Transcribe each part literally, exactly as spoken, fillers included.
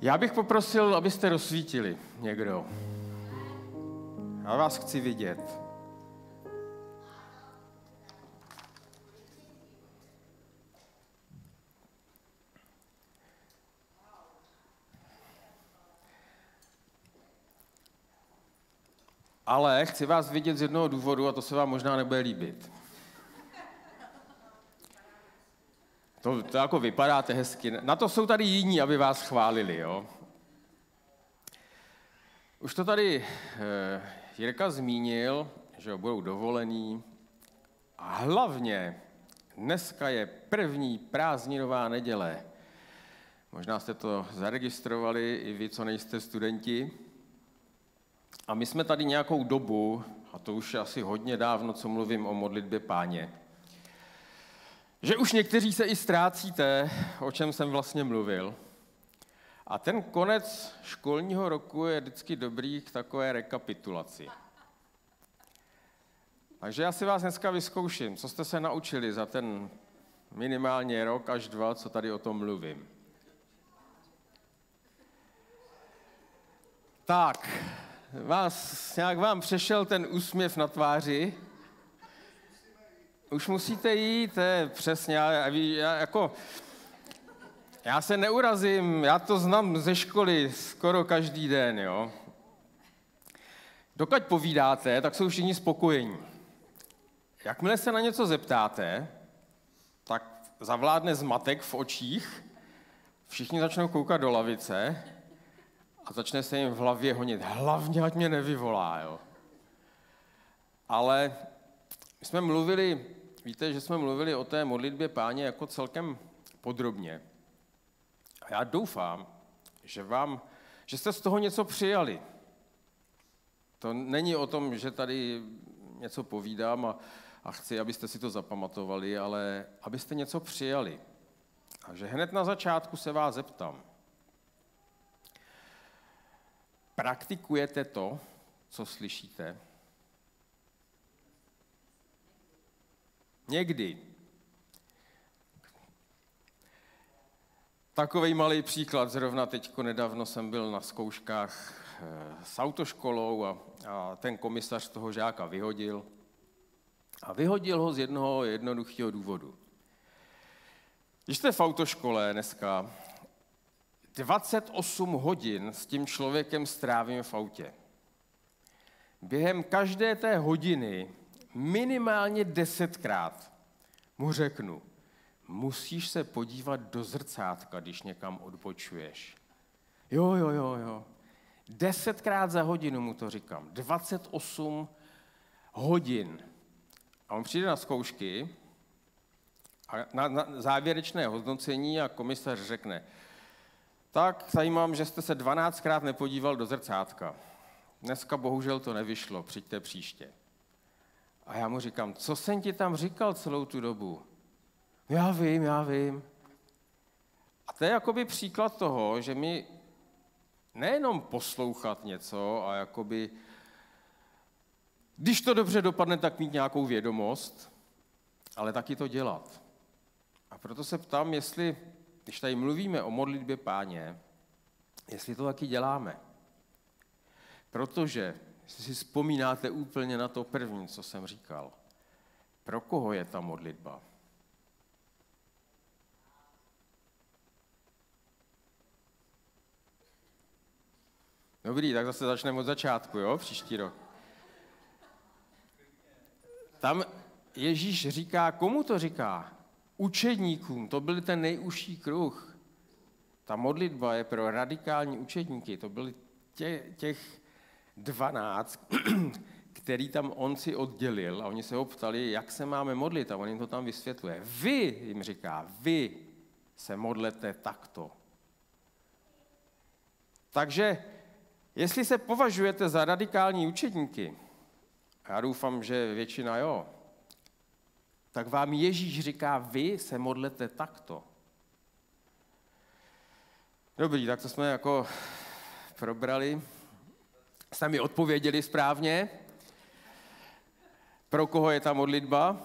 Já bych poprosil, abyste rozsvítili někdo. Já vás chci vidět. Ale chci vás vidět z jednoho důvodu, a to se vám možná nebude líbit. To, to jako vypadáte hezky. Na to jsou tady jiní, aby vás chválili, jo. Už to tady eh, Jirka zmínil, že budou dovolený. A hlavně dneska je první prázdninová neděle. Možná jste to zaregistrovali i vy, co nejste studenti. A my jsme tady nějakou dobu, a to už je asi hodně dávno, co mluvím o modlitbě Páně, že už někteří se i ztrácíte, o čem jsem vlastně mluvil. A ten konec školního roku je vždycky dobrý k takové rekapitulaci. Takže já si vás dneska vyzkouším, co jste se naučili za ten minimálně rok až dva, co tady o tom mluvím. Tak, vás, nějak vám přešel ten úsměv na tváři. Už musíte jít, je, přesně, já, já, jako, já se neurazím, já to znám ze školy skoro každý den, jo. Dokud povídáte, tak jsou všichni spokojení. Jakmile se na něco zeptáte, tak zavládne zmatek v očích, všichni začnou koukat do lavice a začne se jim v hlavě honit. Hlavně, ať mě nevyvolá, jo. Ale my jsme mluvili, víte, že jsme mluvili o té modlitbě Páně jako celkem podrobně. A já doufám, že vám, že jste z toho něco přijali. To není o tom, že tady něco povídám a, a chci, abyste si to zapamatovali, ale abyste něco přijali. Takže hned na začátku se vás zeptám. Praktikujete to, co slyšíte? Někdy. Takovej malý příklad, zrovna teďko nedávno jsem byl na zkouškách s autoškolou a, a ten komisař toho žáka vyhodil. A vyhodil ho z jednoho jednoduchého důvodu. Když jste v autoškole dneska, dvacet osm hodin s tím člověkem strávím v autě. Během každé té hodiny minimálně desetkrát mu řeknu, musíš se podívat do zrcátka, když někam odbočuješ. Jo, jo, jo, jo. Desetkrát za hodinu mu to říkám. dvacet osm hodin. A on přijde na zkoušky a na, na závěrečné hodnocení a komisař řekne, tak zajímám, že jste se dvanáctkrát nepodíval do zrcátka. Dneska bohužel to nevyšlo, přijďte příště. A já mu říkám, co jsem ti tam říkal celou tu dobu? Já vím, já vím. A to je jakoby příklad toho, že my nejenom poslouchat něco a jakoby, když to dobře dopadne, tak mít nějakou vědomost, ale taky to dělat. A proto se ptám, jestli, když tady mluvíme o modlitbě Páně, jestli to taky děláme. Protože, jestli si vzpomínáte úplně na to první, co jsem říkal, pro koho je ta modlitba? Dobrý, tak zase začneme od začátku, jo, příští rok. Tam Ježíš říká, komu to říká? Učedníkům, to byl ten nejužší kruh. Ta modlitba je pro radikální učedníky, to byly tě, těch dvanáct, který tam on si oddělil a oni se ho ptali, jak se máme modlit a on jim to tam vysvětluje. Vy, jim říká, vy se modlete takto. Takže jestli se považujete za radikální učedníky, a já doufám, že většina jo, tak vám Ježíš říká, vy se modlete takto. Dobrý, tak to jsme jako probrali. Jste mi odpověděli správně, pro koho je ta modlitba.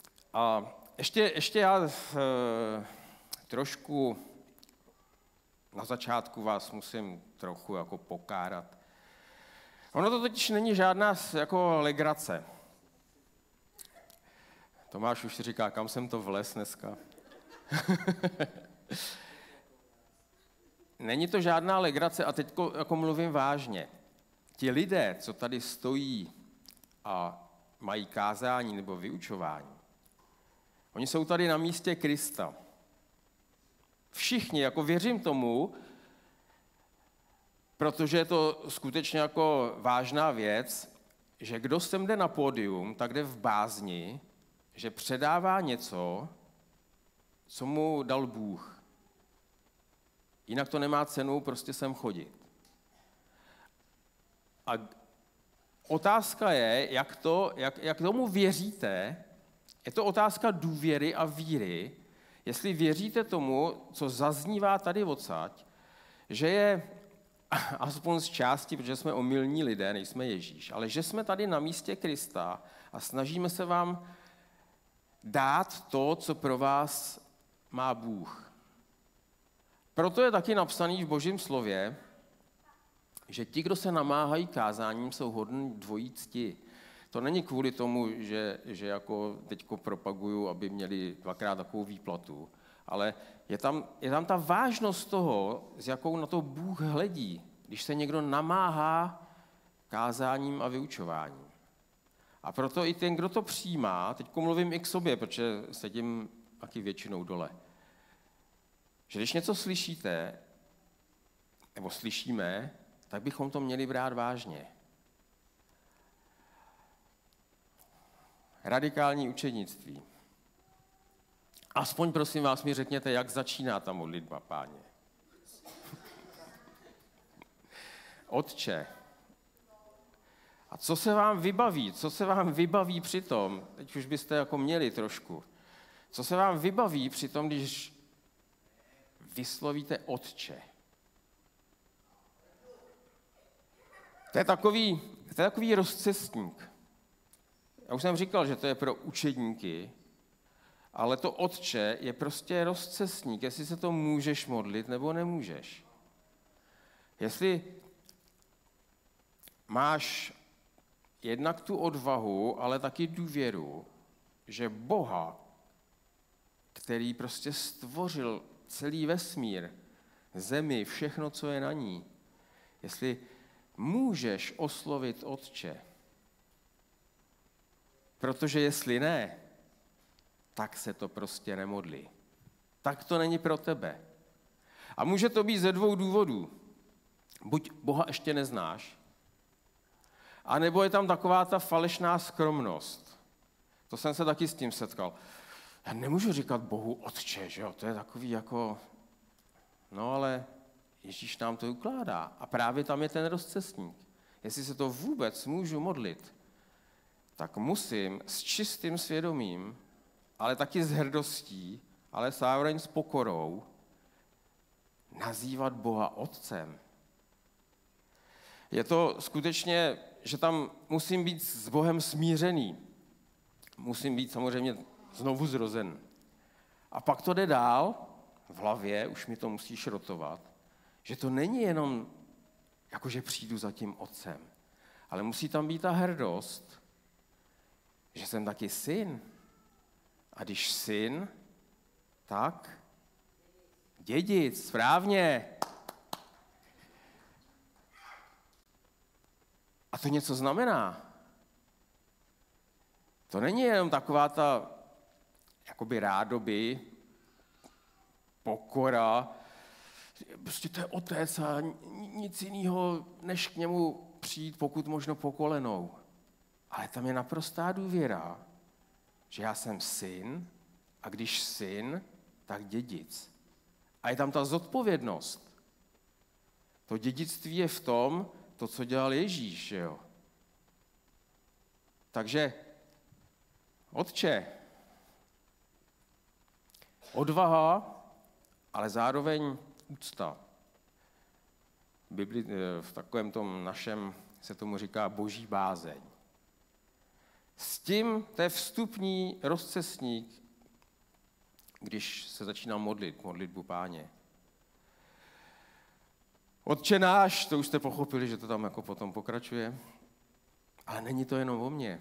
A ještě, ještě já e, trošku Na začátku vás musím trochu jako pokárat. Ono to totiž není žádná jako legrace. Tomáš už říká, kam jsem to vlez dneska. Není to žádná legrace a teď jako mluvím vážně. Ti lidé, co tady stojí a mají kázání nebo vyučování, oni jsou tady na místě Krista. Všichni, jako věřím tomu, protože je to skutečně jako vážná věc, že kdo sem jde na pódium, tak jde v bázni, že předává něco, co mu dal Bůh. Jinak to nemá cenu prostě sem chodit. A otázka je, jak, to, jak, jak tomu věříte, je to otázka důvěry a víry, jestli věříte tomu, co zaznívá tady odsaď, že je aspoň z části, protože jsme omylní lidé, nejsme Ježíš, ale že jsme tady na místě Krista a snažíme se vám dát to, co pro vás má Bůh. Proto je taky napsaný v Božím slově, že ti, kdo se namáhají kázáním, jsou hodní dvojí cti. To není kvůli tomu, že, že jako teďko propaguju, aby měli dvakrát takovou výplatu, ale je tam, je tam ta vážnost toho, s jakou na to Bůh hledí, když se někdo namáhá kázáním a vyučováním. A proto i ten, kdo to přijímá, teď mluvím i k sobě, protože sedím taky většinou dole, že když něco slyšíte, nebo slyšíme, tak bychom to měli brát vážně. Radikální učednictví. Aspoň prosím vás mi řekněte, jak začíná ta modlitba, Páně. Otče. A co se vám vybaví? Co se vám vybaví při tom, teď už byste jako měli trošku, co se vám vybaví při tom, když vyslovíte Otče? To je takový, to je takový rozcestník. Já už jsem říkal, že to je pro učedníky, ale to Otče je prostě rozcestník, jestli se to můžeš modlit, nebo nemůžeš. Jestli máš jednak tu odvahu, ale taky důvěru, že Boha, který prostě stvořil celý vesmír, zemi, všechno, co je na ní, jestli můžeš oslovit Otče. Protože jestli ne, tak se to prostě nemodlí. Tak to není pro tebe. A může to být ze dvou důvodů. Buď Boha ještě neznáš, anebo je tam taková ta falešná skromnost. To jsem se taky s tím setkal. Já nemůžu říkat Bohu Otče, že jo? To je takový jako... No ale Ježíš nám to ukládá. A právě tam je ten rozcestník. Jestli se to vůbec můžu modlit, tak musím s čistým svědomím, ale taky s hrdostí, ale zároveň s pokorou, nazývat Boha Otcem. Je to skutečně, že tam musím být s Bohem smířený. Musím být samozřejmě znovu zrozen. A pak to jde dál, v hlavě, už mi to musíš rotovat, že to není jenom, jakože přijdu za tím Otcem, ale musí tam být ta hrdost, že jsem taky syn. A když syn, tak dědic, správně. A to něco znamená. To není jenom taková ta jakoby rádoby, pokora, prostě to je Otec a nic jiného, než k němu přijít, pokud možno po kolenou. Ale tam je naprostá důvěra, že já jsem syn a když syn, tak dědic. A je tam ta zodpovědnost. To dědictví je v tom, to, co dělal Ježíš, že jo. Takže, Otče, odvaha, ale zároveň úcta. V Bibli, v takovém tom našem se tomu říká boží bázeň. S tím, to je vstupní rozcestník, když se začíná modlit, modlitbu Páně. Otče náš, to už jste pochopili, že to tam jako potom pokračuje. Ale není to jenom o mně.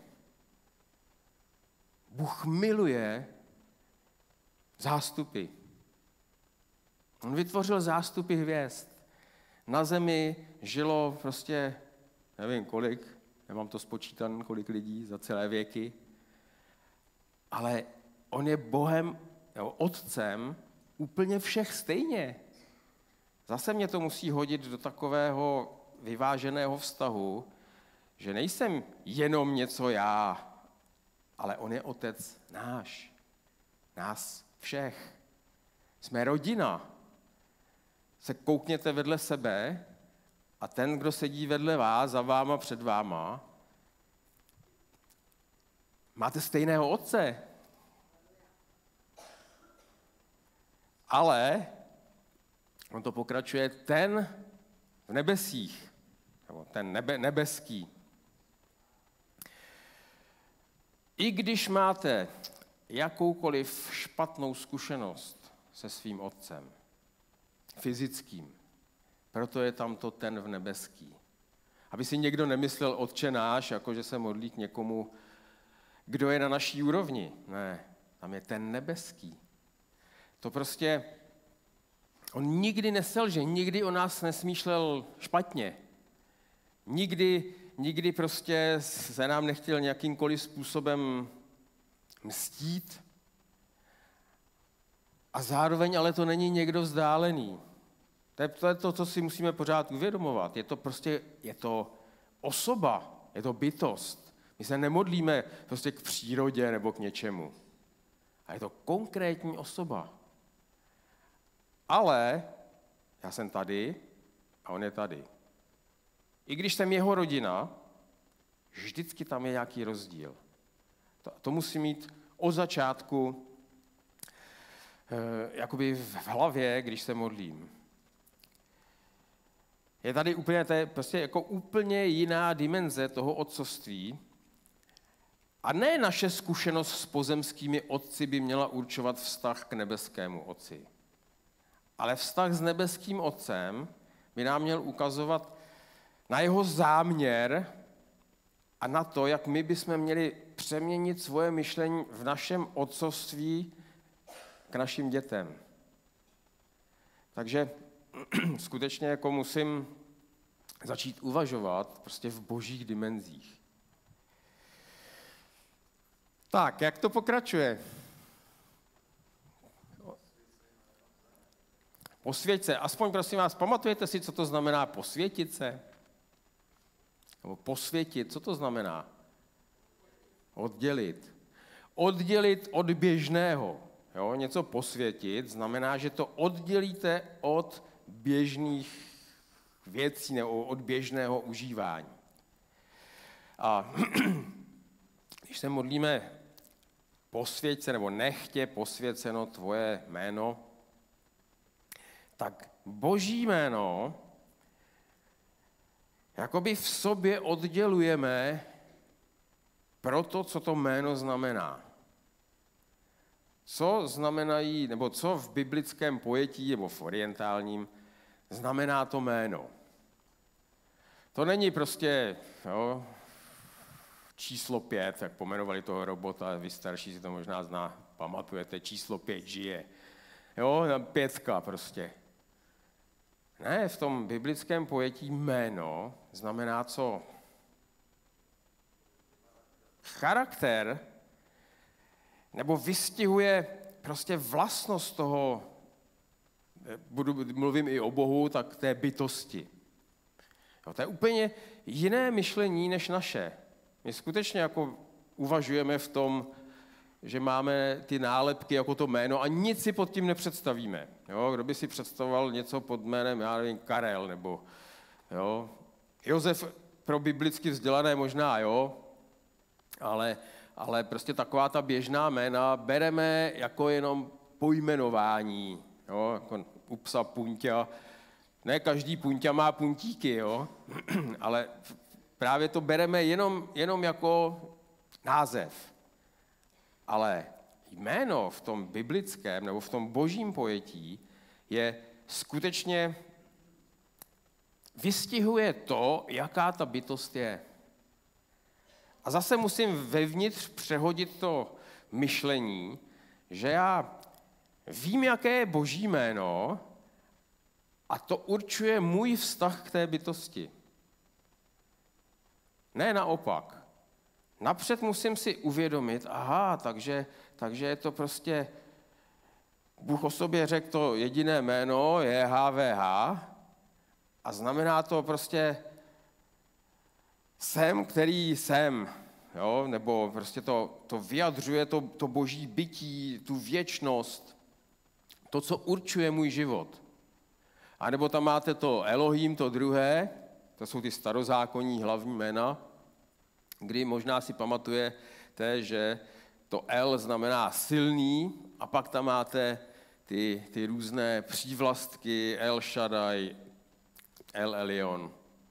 Bůh miluje zástupy. On vytvořil zástupy hvězd. Na zemi žilo prostě, nevím kolik, nemám to spočítan, kolik lidí za celé věky, ale on je Bohem, jo, otcem úplně všech stejně. Zase mě to musí hodit do takového vyváženého vztahu, že nejsem jenom něco já, ale on je otec náš, nás všech. Jsme rodina. Se koukněte vedle sebe a ten, kdo sedí vedle vás, za váma, před váma, máte stejného otce. Ale on to pokračuje, ten v nebesích, nebo ten nebe, nebeský. I když máte jakoukoliv špatnou zkušenost se svým otcem, fyzickým, proto je tam to ten v nebeský. Aby si někdo nemyslel otče náš, jako že se modlí k někomu, kdo je na naší úrovni. Ne, tam je ten nebeský. To prostě, on nikdy neselže, nikdy o nás nesmýšlel špatně. Nikdy, nikdy prostě se nám nechtěl nějakýmkoliv způsobem mstít. A zároveň ale to není někdo vzdálený. To je, to je to, co si musíme pořád uvědomovat. Je to prostě, je to osoba, je to bytost. My se nemodlíme prostě k přírodě nebo k něčemu. A je to konkrétní osoba. Ale já jsem tady a on je tady. I když jsem jeho rodina, vždycky tam je nějaký rozdíl. To, to musí mít od začátku e, jakoby v hlavě, když se modlím. Je tady úplně, to je prostě jako úplně jiná dimenze toho otcovství. A ne naše zkušenost s pozemskými otci by měla určovat vztah k nebeskému otci. Ale vztah s nebeským otcem by nám měl ukazovat na jeho záměr a na to, jak my bychom měli přeměnit svoje myšlení v našem otcovství k našim dětem. Takže skutečně jako musím začít uvažovat prostě v božích dimenzích. Tak, jak to pokračuje? Posvěť se. Aspoň prosím vás, pamatujete si, co to znamená posvětit se? Nebo posvětit, co to znamená? Oddělit. Oddělit od běžného. Jo? Něco posvětit znamená, že to oddělíte od běžných věcí nebo od běžného užívání. A když se modlíme posvěť se, nebo nechtě posvěceno tvoje jméno, tak boží jméno jakoby v sobě oddělujeme pro to, co to jméno znamená. Co znamenají, nebo co v biblickém pojetí, nebo v orientálním, znamená to jméno. To není prostě jo, číslo pět, jak pomenovali toho robota, vy starší si to možná zná, pamatujete, číslo pět žije. Jo, pětka prostě. Ne, v tom biblickém pojetí jméno znamená co? Charakter, nebo vystihuje prostě vlastnost toho, budu, mluvím i o Bohu, tak té bytosti. Jo, to je úplně jiné myšlení než naše. My skutečně jako uvažujeme v tom, že máme ty nálepky jako to jméno a nic si pod tím nepředstavíme. Jo, kdo by si představoval něco pod jménem, já nevím, Karel nebo jo, Josef pro biblicky vzdělané možná, jo, ale, ale prostě taková ta běžná jména bereme jako jenom pojmenování, jo, jako u psa Punťa. Ne každý Punťa má puntíky, jo, ale právě to bereme jenom, jenom jako název. Ale jméno v tom biblickém nebo v tom božím pojetí je skutečně vystihuje to, jaká ta bytost je. A zase musím vevnitř přehodit to myšlení, že já vím, jaké je Boží jméno a to určuje můj vztah k té bytosti. Ne naopak. Napřed musím si uvědomit, aha, takže, takže je to prostě, Bůh o sobě řekl to jediné jméno, je H V H, a znamená to prostě jsem, který jsem, jo? Nebo prostě to, to vyjadřuje to, to boží bytí, tu věčnost, to, co určuje můj život. A nebo tam máte to Elohim, to druhé, to jsou ty starozákonní hlavní jména, kdy možná si pamatujete, že to El znamená silný, a pak tam máte ty, ty různé přívlastky El Shaddai, El Elyon.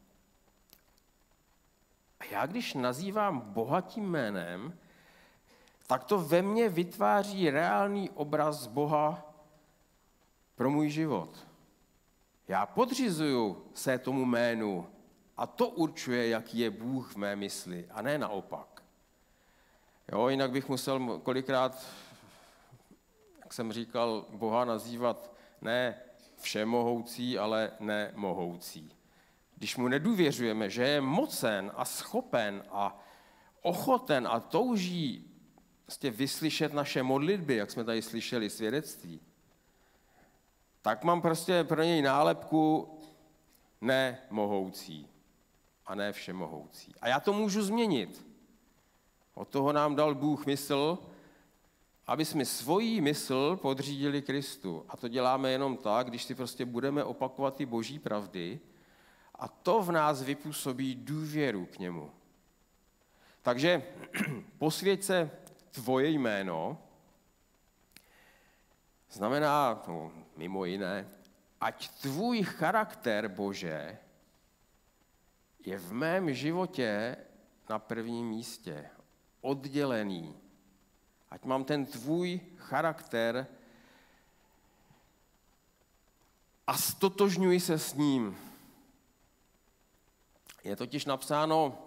A já, když nazývám Boha tím jménem, tak to ve mně vytváří reálný obraz Boha pro můj život. Já podřizuju se tomu jménu a to určuje, jaký je Bůh v mé mysli, a ne naopak. Jo, jinak bych musel kolikrát, jak jsem říkal, Boha nazývat ne všemohoucí, ale nemohoucí. Když mu nedůvěřujeme, že je mocen a schopen a ochoten a touží vlastně vyslyšet naše modlitby, jak jsme tady slyšeli svědectví, tak mám prostě pro něj nálepku nemohoucí a ne všemohoucí. A já to můžu změnit. Od toho nám dal Bůh mysl, aby jsme svoji mysl podřídili Kristu. A to děláme jenom tak, když si prostě budeme opakovat ty boží pravdy, a to v nás vypůsobí důvěru k němu. Takže posvěť se tvoje jméno, znamená, no, mimo jiné, ať tvůj charakter, Bože, je v mém životě na prvním místě, oddělený. Ať mám ten tvůj charakter a stotožňuji se s ním. Je totiž napsáno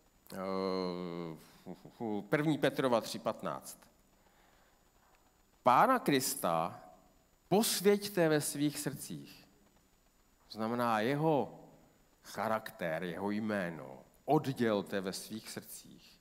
první Petrova tři patnáct. Pána Krista posvěťte ve svých srdcích. To znamená jeho charakter, jeho jméno. Oddělte ve svých srdcích.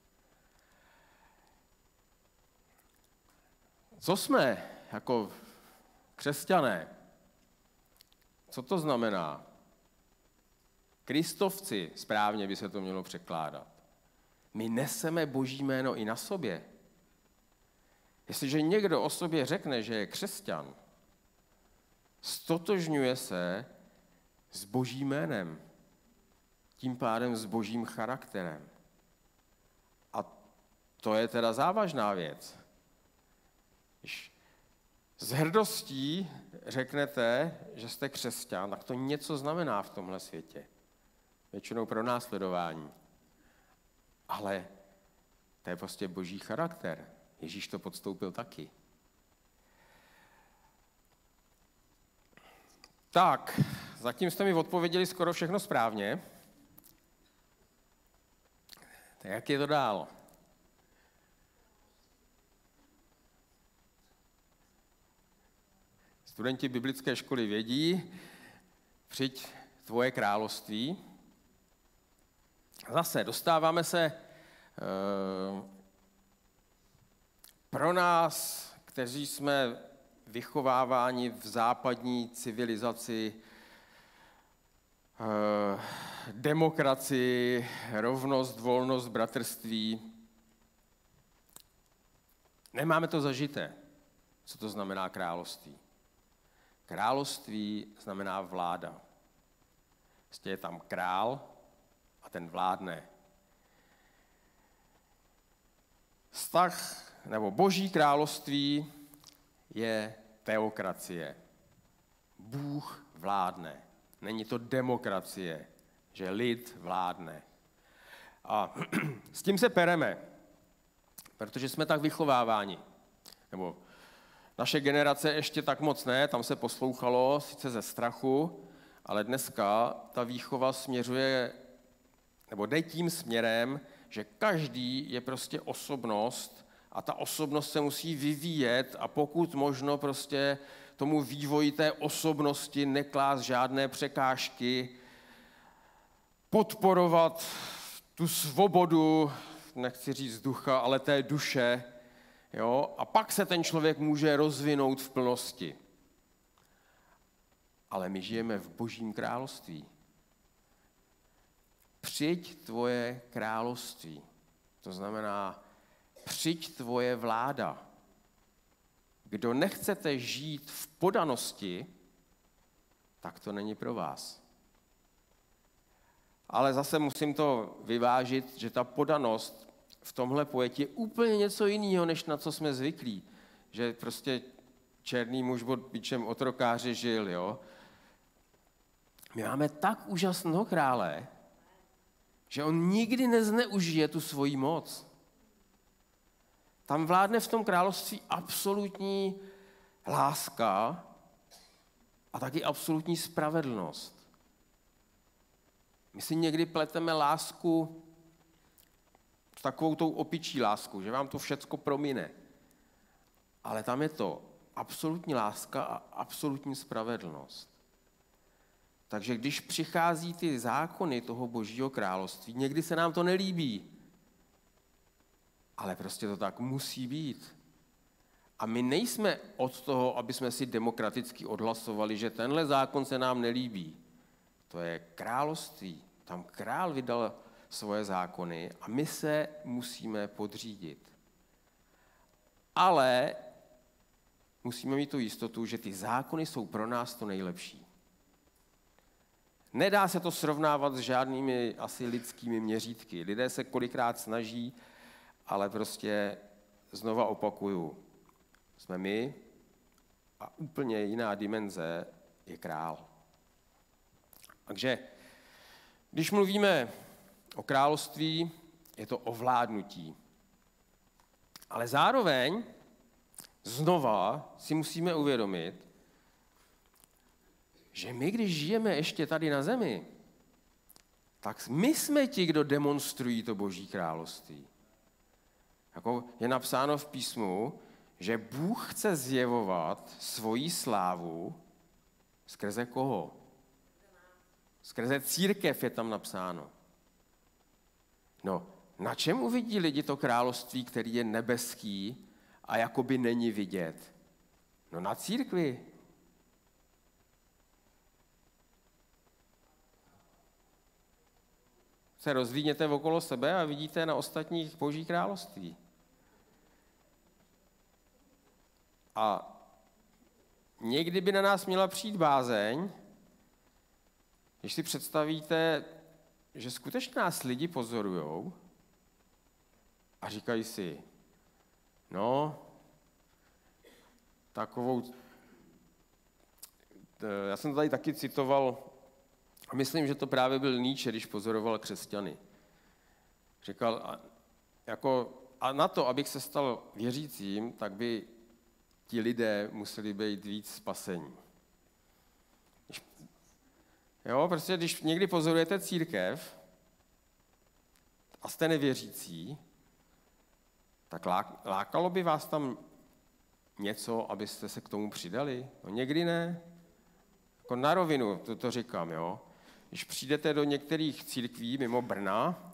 Co jsme jako křesťané? Co to znamená? Kristovci, správně by se to mělo překládat. My neseme Boží jméno i na sobě. Jestliže někdo o sobě řekne, že je křesťan, stotožňuje se s Božím jménem, tím pádem s Božím charakterem. A to je teda závažná věc. Když s hrdostí řeknete, že jste křesťan, tak to něco znamená v tomhle světě. Většinou pro následování. Ale to je prostě boží charakter. Ježíš to podstoupil taky. Tak, zatím jste mi odpověděli skoro všechno správně. Tak jak je to dál? Studenti biblické školy vědí, přijď tvoje království. Zase dostáváme se e, pro nás, kteří jsme vychováváni v západní civilizaci, e, demokracii, rovnost, volnost, bratrství. Nemáme to zažité, co to znamená království. Království znamená vláda. Prostě je tam král a ten vládne. Vztah nebo boží království je teokracie. Bůh vládne. Není to demokracie, že lid vládne. A s tím se pereme, protože jsme tak vychováváni. Nebo naše generace ještě tak moc ne, tam se poslouchalo, sice ze strachu, ale dneska ta výchova směřuje, nebo jde tím směrem, že každý je prostě osobnost a ta osobnost se musí vyvíjet a pokud možno prostě tomu vývoji té osobnosti neklást žádné překážky, podporovat tu svobodu, nechci říct ducha, ale té duše, jo? A pak se ten člověk může rozvinout v plnosti. Ale my žijeme v Božím království. Přijď tvoje království. To znamená, přijď tvoje vláda. Kdo nechcete žít v podanosti, tak to není pro vás. Ale zase musím to vyvážit, že ta podanost v tomhle pojetí je úplně něco jiného, než na co jsme zvyklí. Že prostě černý muž pod bičem otrokáře žil, jo. My máme tak úžasného krále, že on nikdy nezneužije tu svoji moc. Tam vládne v tom království absolutní láska a taky absolutní spravedlnost. My si někdy pleteme lásku s takovou tou opičí láskou, že vám to všecko promine. Ale tam je to absolutní láska a absolutní spravedlnost. Takže když přichází ty zákony toho Božího království, někdy se nám to nelíbí, ale prostě to tak musí být. A my nejsme od toho, aby jsme si demokraticky odhlasovali, že tenhle zákon se nám nelíbí. To je království. Tam král vydal svoje zákony a my se musíme podřídit. Ale musíme mít tu jistotu, že ty zákony jsou pro nás to nejlepší. Nedá se to srovnávat s žádnými asi lidskými měřítky. Lidé se kolikrát snaží, ale prostě znova opakuju, jsme my a úplně jiná dimenze je král. Takže když mluvíme o království, je to ovládnutí. Ale zároveň znova si musíme uvědomit, že my, když žijeme ještě tady na zemi, tak my jsme ti, kdo demonstrují to Boží království. Jako je napsáno v písmu, že Bůh chce zjevovat svoji slávu skrze koho? Skrze církev je tam napsáno. No, na čem uvidí lidi to království, který je nebeský a jakoby není vidět? No na církvi. Se rozvíjněte okolo sebe a vidíte na ostatních Boží království. A někdy by na nás měla přijít bázeň, když si představíte, že skutečně nás lidi pozorujou a říkají si, no, takovou, já jsem tady taky citoval, a myslím, že to právě byl Nietzsche, když pozoroval křesťany. Říkal, a, jako, a na to, abych se stal věřícím, tak by ti lidé museli být víc spasení. Když, jo, prostě když někdy pozorujete církev a jste nevěřící, tak lákalo by vás tam něco, abyste se k tomu přidali? No někdy ne. Jako na rovinu, to, to říkám, jo. Když přijdete do některých církví mimo Brna,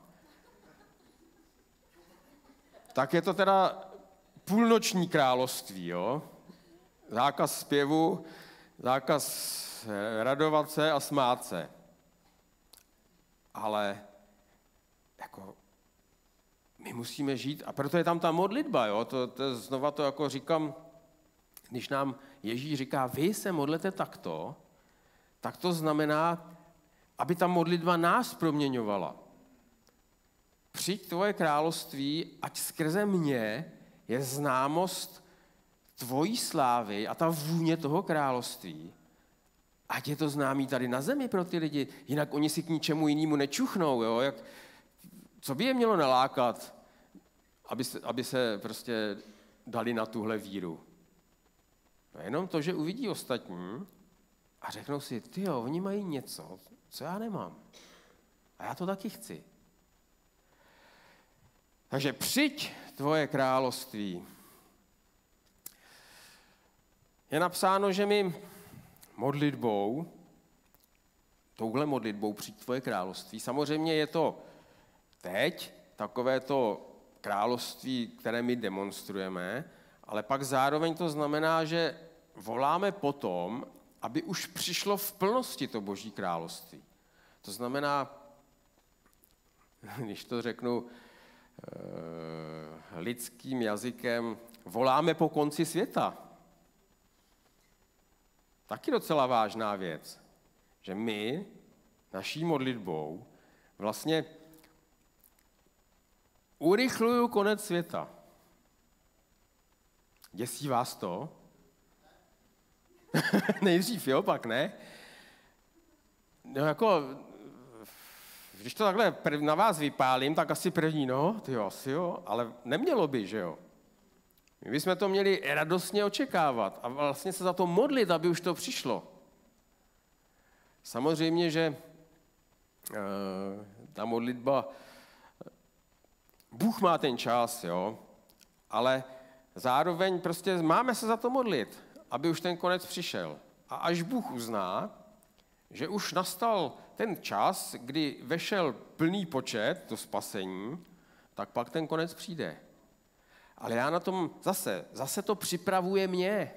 tak je to teda půlnoční království, jo. Zákaz zpěvu, zákaz radovat se a smát se. Ale jako my musíme žít, a proto je tam ta modlitba, jo. To, to znova to jako říkám, když nám Ježíš říká, vy se modlete takto, tak to znamená, aby ta modlitba nás proměňovala. Přijď tvoje království, ať skrze mě je známost tvojí slávy a ta vůně toho království. Ať je to známý tady na zemi pro ty lidi, jinak oni si k ničemu jinému nečuchnou. Jo? Jak, co by je mělo nalákat, aby se, aby se prostě dali na tuhle víru? No jenom to, že uvidí ostatní, a řeknou si, tyjo, oni mají něco, co já nemám. A já to taky chci. Takže přijď tvoje království. Je napsáno, že my modlitbou, touhle modlitbou přijď tvoje království, samozřejmě je to teď takové to království, které my demonstrujeme, ale pak zároveň to znamená, že voláme potom, aby už přišlo v plnosti to Boží království. To znamená, když to řeknu e, lidským jazykem, voláme po konci světa. Taky docela vážná věc, že my naší modlitbou vlastně urychluju konec světa. Děsí vás to? Nejdřív, jo, pak ne? No jako, když to takhle na vás vypálím, tak asi první, no, ty jo, asi jo, ale nemělo by, že jo? My bychom to měli radostně očekávat a vlastně se za to modlit, aby už to přišlo. Samozřejmě, že e, ta modlitba, Bůh má ten čas, jo, ale zároveň prostě máme se za to modlit, aby už ten konec přišel. A až Bůh uzná, že už nastal ten čas, kdy vešel plný počet do spasení, tak pak ten konec přijde. Ale já na tom zase, zase to připravuje mě.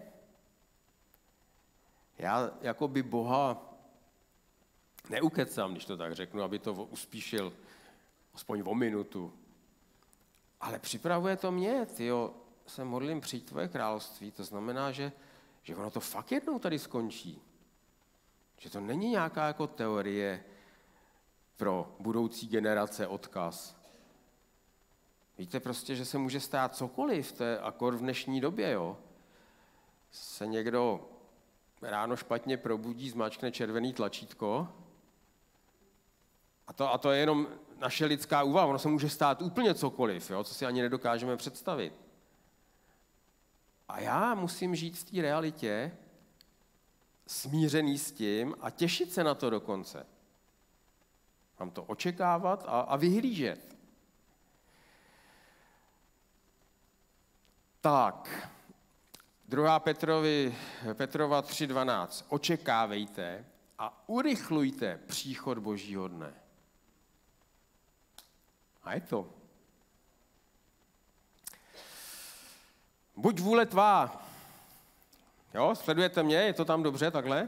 Já jako by Boha neukecám, když to tak řeknu, aby to uspíšil aspoň o minutu. Ale připravuje to mě, tyjo, se modlím, přijď tvoje království, to znamená, že, že ono to fakt jednou tady skončí. Že to není nějaká jako teorie pro budoucí generace odkaz. Víte prostě, že se může stát cokoliv, to je akor v dnešní době, jo. Se někdo ráno špatně probudí, zmáčkne červený tlačítko a to, a to je jenom naše lidská úvaha, ono se může stát úplně cokoliv, jo, co si ani nedokážeme představit. A já musím žít v té realitě, smířený s tím a těšit se na to dokonce. Mám to očekávat a, a vyhlížet. Tak, druhá Petrovi, Petrova tři dvanáct. Očekávejte a urychlujte příchod Božího dne. A je to. Buď vůle tvá. Jo, sledujete mě? Je to tam dobře takhle?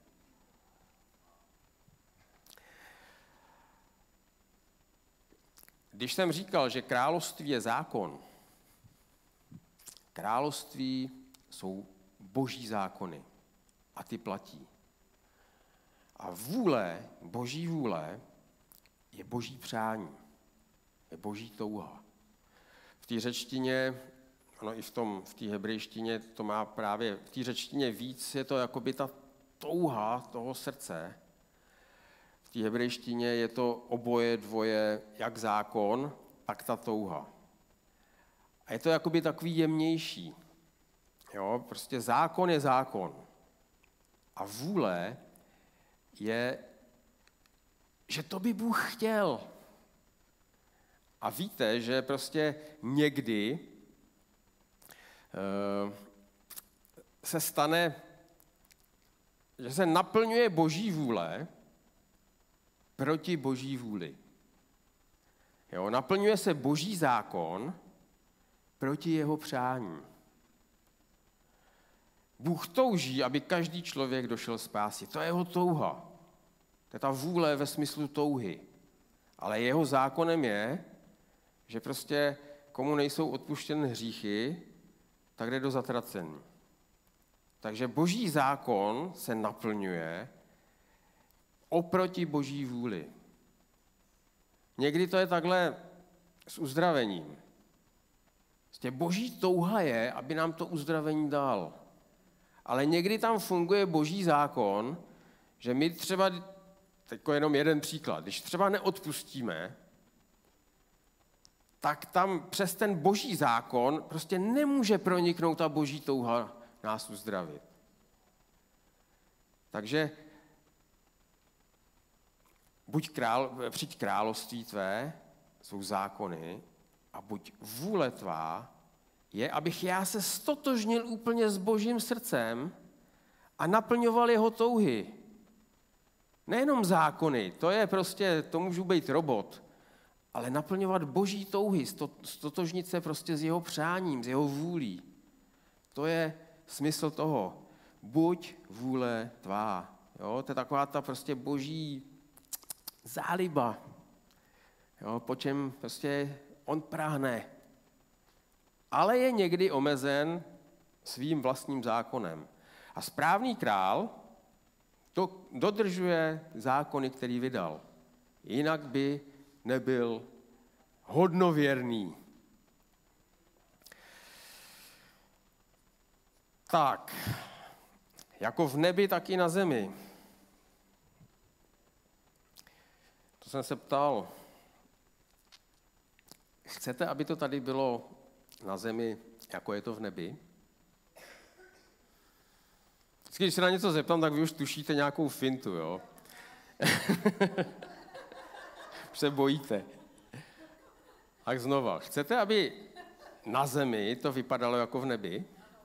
Když jsem říkal, že království je zákon, království jsou boží zákony a ty platí. A vůle, boží vůle, je boží přání, je boží touha. V té řečtině, ano i v tom, v té hebrejštině to má právě, v té řečtině víc je to jakoby ta touha toho srdce. V té hebrejštině je to oboje, dvoje, jak zákon, tak ta touha. A je to jakoby takový jemnější. Jo, prostě zákon je zákon. A vůle je, že to by Bůh chtěl. A víte, že prostě někdy uh, se stane, že se naplňuje boží vůle proti boží vůli. Jo, naplňuje se boží zákon proti jeho přání. Bůh touží, aby každý člověk došel spásy. To je jeho touha. To je ta vůle ve smyslu touhy. Ale jeho zákonem je, že prostě komu nejsou odpuštěny hříchy, tak jde do zatracení. Takže boží zákon se naplňuje oproti boží vůli. Někdy to je takhle s uzdravením. Prostě boží touha je, aby nám to uzdravení dal. Ale někdy tam funguje boží zákon, že my třeba, teď jenom jeden příklad, když třeba neodpustíme, tak tam přes ten boží zákon prostě nemůže proniknout ta boží touha nás uzdravit. Takže buď král, přijď království tvé, jsou zákony, a buď vůle tvá je, abych já se stotožnil úplně s Božím srdcem a naplňoval jeho touhy. Nejenom zákony, to je prostě, to můžu být robot, ale naplňovat Boží touhy, stotožnit se prostě s jeho přáním, s jeho vůlí. To je smysl toho. Buď vůle tvá. Jo? To je taková ta prostě Boží záliba, jo? Po čem prostě on prahne. Ale je někdy omezen svým vlastním zákonem. A správný král to dodržuje zákony, který vydal. Jinak by nebyl hodnověrný. Tak, jako v nebi, tak i na zemi. To jsem se ptal. Chcete, aby to tady bylo na zemi, jako je to v nebi? Vždycky, když se na něco zeptám, tak vy už tušíte nějakou fintu, jo? Už se bojíte. Tak znova. Chcete, aby na zemi to vypadalo jako v nebi?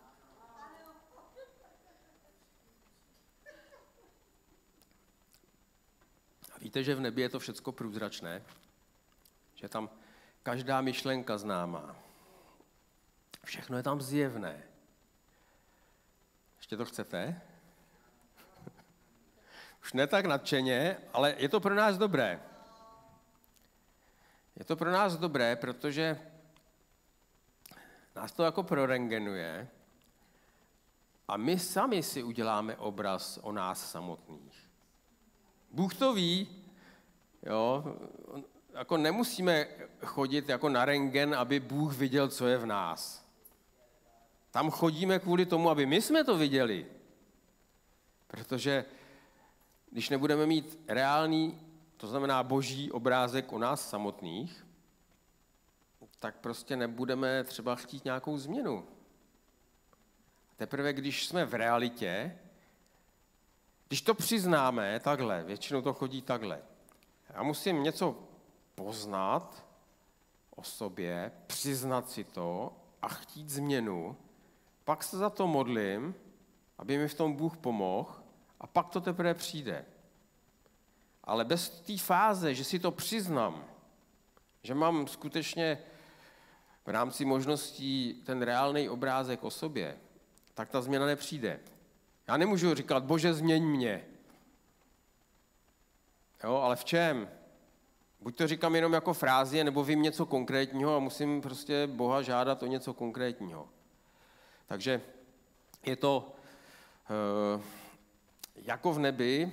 A víte, že v nebi je to všecko průzračné? Že tam každá myšlenka známá. Všechno je tam zjevné. Ještě to chcete? Už ne tak nadšeně, ale je to pro nás dobré. Je to pro nás dobré, protože nás to jako prorengenuje a my sami si uděláme obraz o nás samotných. Bůh to ví, jo, jako nemusíme chodit jako na rentgen, aby Bůh viděl, co je v nás. Tam chodíme kvůli tomu, aby my jsme to viděli. Protože když nebudeme mít reálný, to znamená Boží obrázek o nás samotných, tak prostě nebudeme třeba chtít nějakou změnu. Teprve když jsme v realitě, když to přiznáme takhle, většinou to chodí takhle. Já musím něco poznat o sobě, přiznat si to a chtít změnu, pak se za to modlím, aby mi v tom Bůh pomohl a pak to teprve přijde. Ale bez té fáze, že si to přiznám, že mám skutečně v rámci možností ten reálný obrázek o sobě, tak ta změna nepřijde. Já nemůžu říkat, Bože, změň mě. Jo, ale v čem? Buď to říkám jenom jako frázi, nebo vím něco konkrétního a musím prostě Boha žádat o něco konkrétního. Takže je to uh, jako v nebi,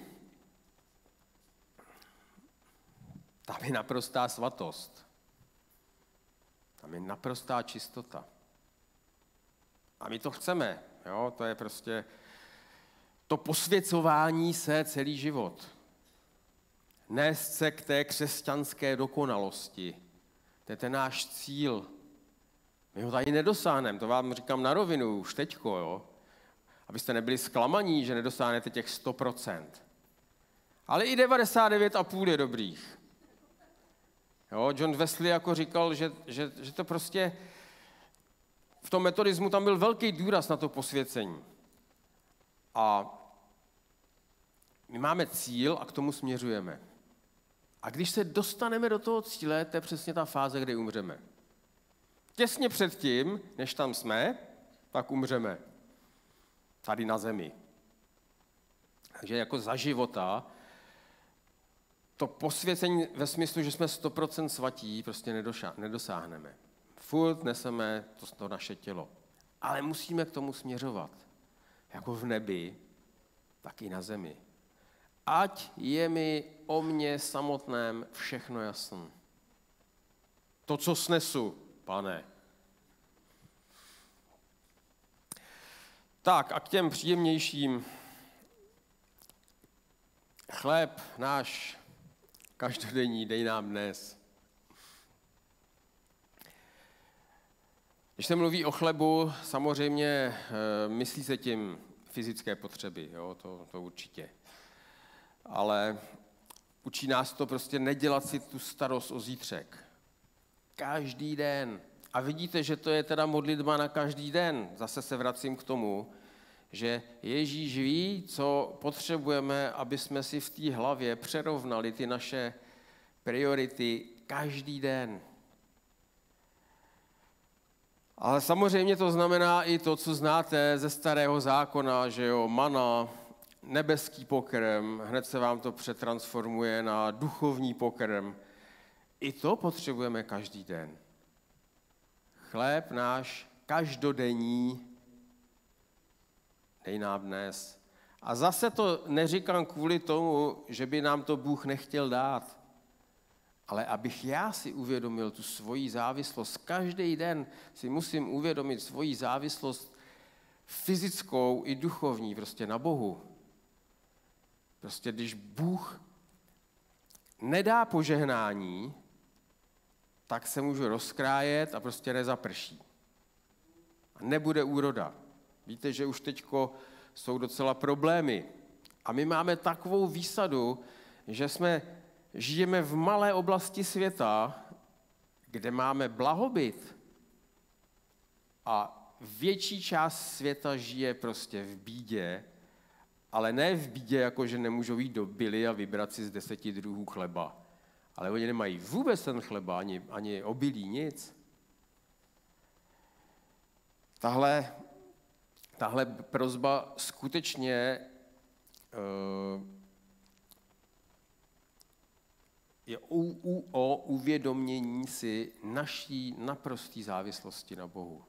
tam je naprostá svatost. Tam je naprostá čistota. A my to chceme. Jo? To je prostě to posvěcování se celý život. Nést se k té křesťanské dokonalosti. To je ten náš cíl. My ho tady nedosáhneme, to vám říkám na rovinu už teďko, jo? Abyste nebyli zklamaní, že nedosáhnete těch sto procent. Ale i devadesát devět celá pět je dobrých. Jo? John Wesley jako říkal, že, že, že to prostě v tom metodismu tam byl velký důraz na to posvěcení. A my máme cíl a k tomu směřujeme. A když se dostaneme do toho cíle, to je přesně ta fáze, kdy umřeme. Těsně předtím, než tam jsme, tak umřeme. Tady na zemi. Takže jako za života to posvěcení ve smyslu, že jsme sto procent svatí, prostě nedosáhneme. Furt neseme to, to naše tělo. Ale musíme k tomu směřovat. Jako v nebi, tak i na zemi. Ať je mi o mně samotném všechno jasné. To, co snesu, Pane. Tak a k těm příjemnějším. Chléb náš každodenní dej nám dnes. Když se mluví o chlebu, samozřejmě myslí se tím fyzické potřeby, jo, to, to určitě. Ale učí nás to prostě nedělat si tu starost o zítřek. Každý den. A vidíte, že to je teda modlitba na každý den. Zase se vracím k tomu, že Ježíš ví, co potřebujeme, aby jsme si v té hlavě přerovnali ty naše priority každý den. Ale samozřejmě to znamená i to, co znáte ze starého zákona, že jo, mana, nebeský pokrm, hned se vám to přetransformuje na duchovní pokrm. I to potřebujeme každý den. Chléb náš každodenní dej nám dnes. A zase to neříkám kvůli tomu, že by nám to Bůh nechtěl dát, ale abych já si uvědomil tu svoji závislost. Každý den si musím uvědomit svoji závislost fyzickou i duchovní, prostě na Bohu. Prostě když Bůh nedá požehnání, tak se můžu rozkrájet a prostě nezaprší. A nebude úroda. Víte, že už teďko jsou docela problémy. A my máme takovou výsadu, že jsme, žijeme v malé oblasti světa, kde máme blahobyt a větší část světa žije prostě v bídě, ale ne v bídě, jako že nemůžou jít do Billy a vybrat si z deseti druhů chleba. Ale oni nemají vůbec ten chleba, ani, ani obilí, nic. Tahle, tahle prosba skutečně uh, je u, u, o uvědomění si naší naprosté závislosti na Bohu.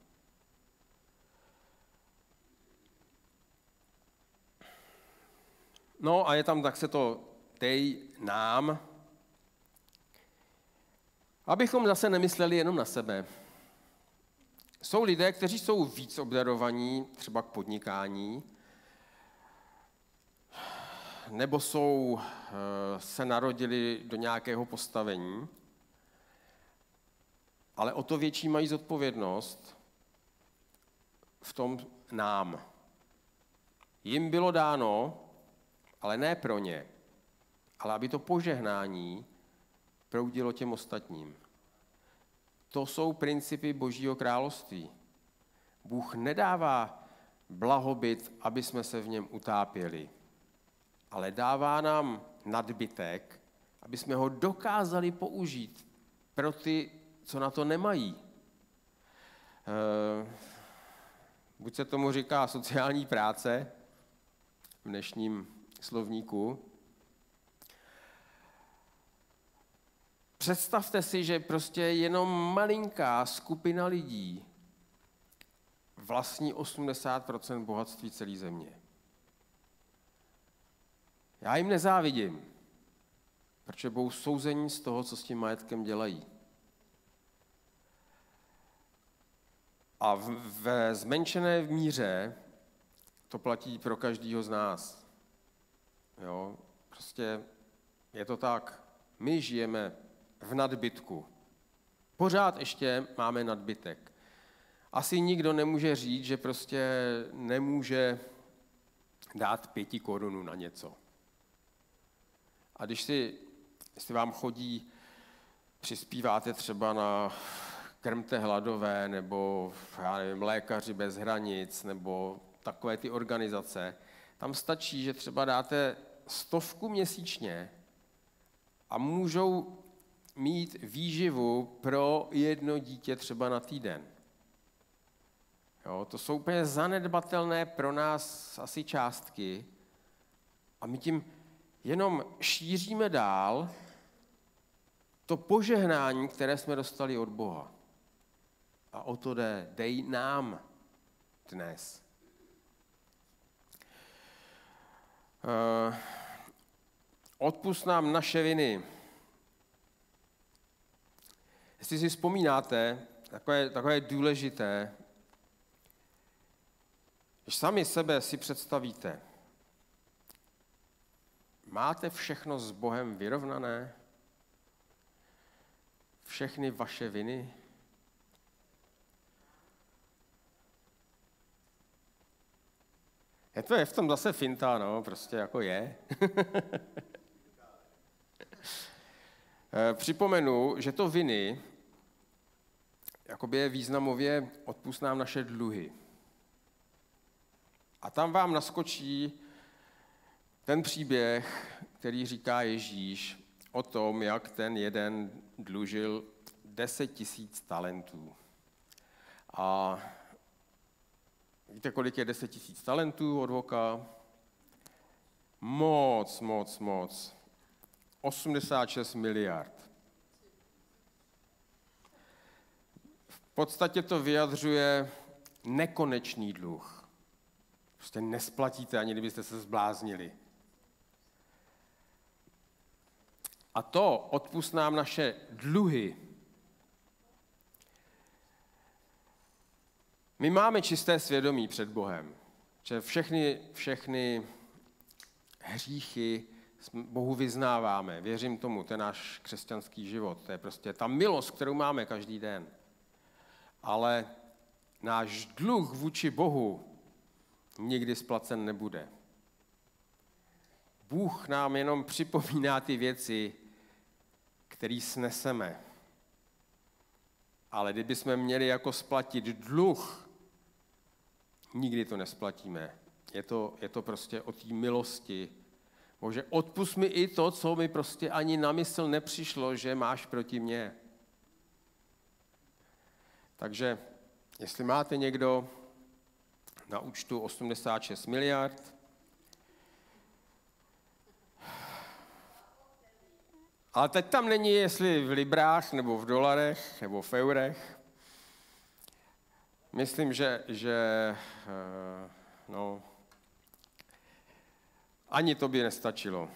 No a je tam, tak se to dej nám, abychom zase nemysleli jenom na sebe. Jsou lidé, kteří jsou víc obdarovaní třeba k podnikání, nebo jsou, se narodili do nějakého postavení, ale o to větší mají zodpovědnost v tom nám. Jim bylo dáno, ale ne pro ně, ale aby to požehnání proudilo těm ostatním. To jsou principy Božího království. Bůh nedává blahobyt, aby jsme se v něm utápěli, ale dává nám nadbytek, aby jsme ho dokázali použít pro ty, co na to nemají. E, buď se tomu říká sociální práce v dnešním slovníku. Představte si, že prostě jenom malinká skupina lidí vlastní osmdesát procent bohatství celé země. Já jim nezávidím, protože budou souzení z toho, co s tím majetkem dělají. A ve zmenšené míře to platí pro každého z nás. Jo, prostě je to tak. My žijeme v nadbytku. Pořád ještě máme nadbytek. Asi nikdo nemůže říct, že prostě nemůže dát pěti korunů na něco. A když si, jestli vám chodí, přispíváte třeba na Krmte hladové, nebo já nevím, Lékaři bez hranic, nebo takové ty organizace, tam stačí, že třeba dáte stovku měsíčně a můžou mít výživu pro jedno dítě třeba na týden. Jo, to jsou úplně zanedbatelné pro nás asi částky a my tím jenom šíříme dál to požehnání, které jsme dostali od Boha. A o to jde, dej nám dnes. Uh, odpusť nám naše viny. Jestli si vzpomínáte, takové, takové důležité, když sami sebe si představíte, máte všechno s Bohem vyrovnané? Všechny vaše viny? Je to je v tom zase finta, no, prostě jako je. Připomenu, že to viny jakoby je významově odpusť nám naše dluhy. A tam vám naskočí ten příběh, který říká Ježíš o tom, jak ten jeden dlužil deset tisíc talentů. A víte, kolik je deset tisíc talentů od voka? Moc, moc, moc. osmdesát šest miliard. V podstatě to vyjadřuje nekonečný dluh. Prostě nesplatíte, ani kdybyste se zbláznili. A to odpusť nám naše dluhy. My máme čisté svědomí před Bohem, že všechny, všechny hříchy Bohu vyznáváme. Věřím tomu, to je náš křesťanský život. To je prostě ta milost, kterou máme každý den. Ale náš dluh vůči Bohu nikdy splacen nebude. Bůh nám jenom připomíná ty věci, které sneseme. Ale kdybychom měli jako splatit dluh, nikdy to nesplatíme. Je to, je to prostě o té milosti. Bože, odpusť mi i to, co mi prostě ani na mysl nepřišlo, že máš proti mně. Takže, jestli máte někdo na účtu osmdesát šest miliard, ale teď tam není, jestli v librách, nebo v dolarech, nebo v eurech. Myslím, že, že no, ani to by nestačilo.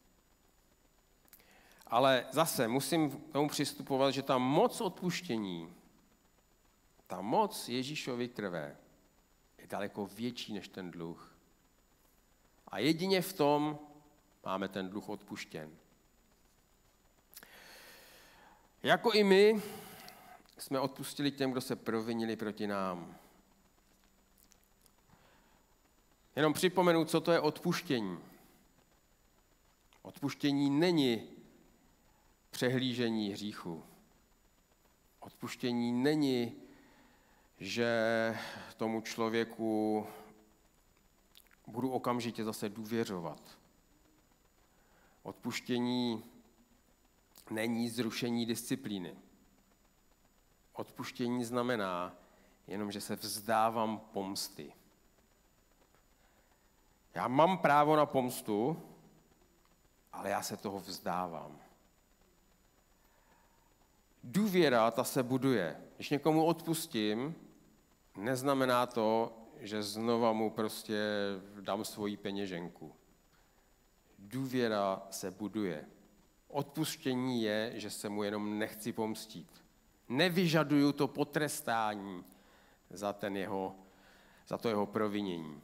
Ale zase musím k tomu přistupovat, že ta moc odpuštění, ta moc Ježíšovy krve je daleko větší než ten dluh. A jedině v tom máme ten dluh odpuštěn. Jako i my jsme odpustili těm, kdo se provinili proti nám. Jenom připomenu, co to je odpuštění. Odpuštění není přehlížení hříchu. Odpuštění není, že tomu člověku budu okamžitě zase důvěřovat. Odpuštění není zrušení disciplíny. Odpuštění znamená jenom, že se vzdávám pomsty. Já mám právo na pomstu, ale já se toho vzdávám. Důvěra, ta se buduje. Když někomu odpustím, neznamená to, že znova mu prostě dám svoji peněženku. Důvěra se buduje. Odpuštění je, že se mu jenom nechci pomstít. Nevyžaduju to potrestání za, ten jeho, za to jeho provinění.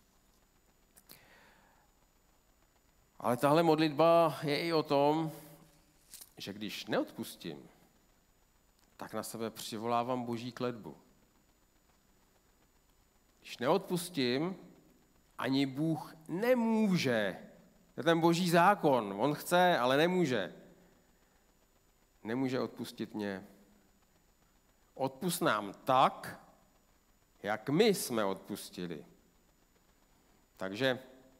Ale tahle modlitba je i o tom, že když neodpustím, tak na sebe přivolávám Boží kletbu. Když neodpustím, ani Bůh nemůže. To je ten Boží zákon. On chce, ale nemůže. Nemůže odpustit mě. Odpusť nám tak, jak my jsme odpustili. Takže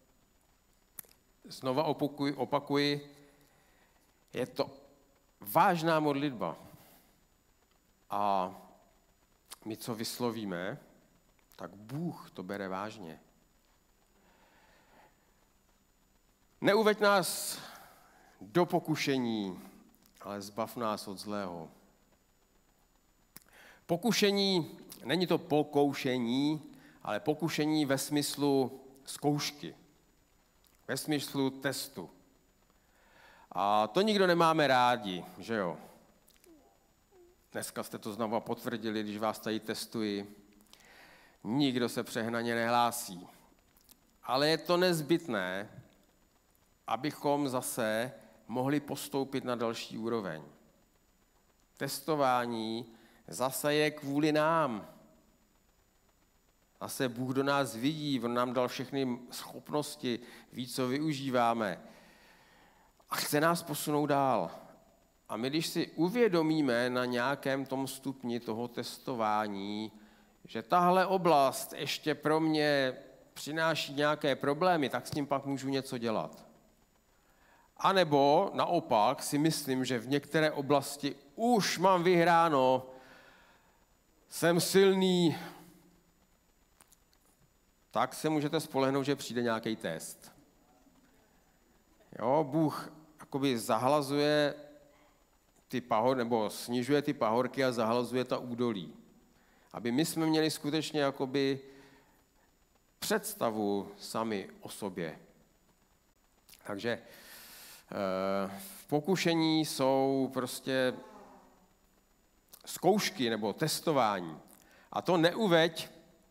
znova opakuji, opakuji, je to vážná modlitba. A my, co vyslovíme, tak Bůh to bere vážně. Neuveď nás do pokušení, ale zbav nás od zlého. Pokušení, není to pokoušení, ale pokušení ve smyslu zkoušky, ve smyslu testu. A to nikdo nemáme rádi, že jo? Dneska jste to znovu potvrdili, když vás tady testuji. Nikdo se přehnaně nehlásí. Ale je to nezbytné, abychom zase mohli postoupit na další úroveň. Testování zase je kvůli nám. Zase Bůh do nás vidí, on nám dal všechny schopnosti, ví, co využíváme a chce nás posunout dál. A my, když si uvědomíme na nějakém tom stupni toho testování, že tahle oblast ještě pro mě přináší nějaké problémy, tak s tím pak můžu něco dělat. A nebo naopak si myslím, že v některé oblasti už mám vyhráno, jsem silný, tak se můžete spolehnout, že přijde nějaký test. Jo, Bůh jakoby zahlazuje ty pahor, nebo snižuje ty pahorky a zahlazuje ta údolí. Aby my jsme měli skutečně jakoby představu sami o sobě. Takže v pokušení jsou prostě zkoušky nebo testování. A to neuveď,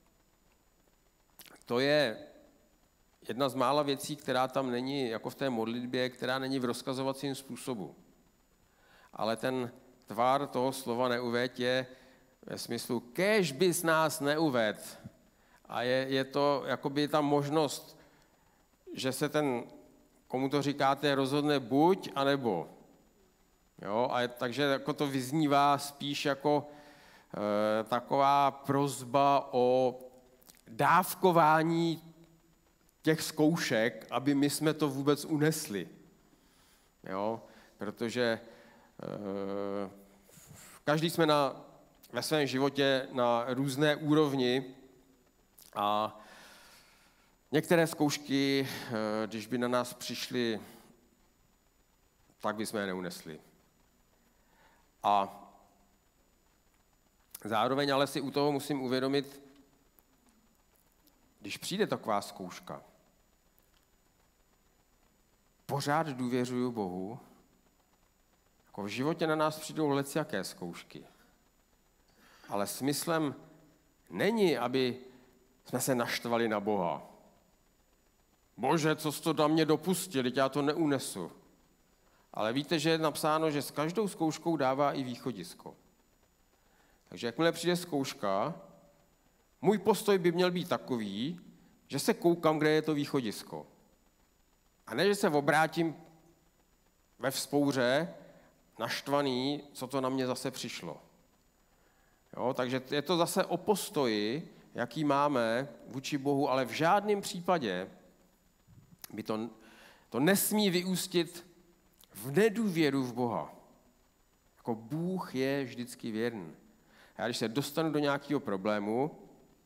to je jedna z mála věcí, která tam není, jako v té modlitbě, která není v rozkazovacím způsobu. Ale ten tvar toho slova neuveď je ve smyslu, kéž bys nás neuved. A je, je to jakoby ta možnost, že se ten, komu to říkáte, rozhodne buď, anebo. Jo, a je, takže jako to vyznívá spíš jako e, taková prosba o dávkování těch zkoušek, aby my jsme to vůbec unesli. Jo, protože e, každý jsme na, ve svém životě na různé úrovni a některé zkoušky, e, když by na nás přišly, tak bychom je neunesli. A zároveň ale si u toho musím uvědomit, když přijde taková zkouška, pořád důvěřuju Bohu, jako v životě na nás přijdou lecjaké zkoušky. Ale smyslem není, aby jsme se naštvali na Boha. Bože, co jsi to na mě dopustil, teď já to neunesu. Ale víte, že je napsáno, že s každou zkouškou dává i východisko. Takže jakmile přijde zkouška, můj postoj by měl být takový, že se koukám, kde je to východisko. A ne, že se obrátím ve vzpouře, naštvaný, co to na mě zase přišlo. Jo, takže je to zase o postoji, jaký máme vůči Bohu, ale v žádném případě by to, to nesmí vyústit v nedůvěru v Boha. Jako Bůh je vždycky věrný. Já když se dostanu do nějakého problému,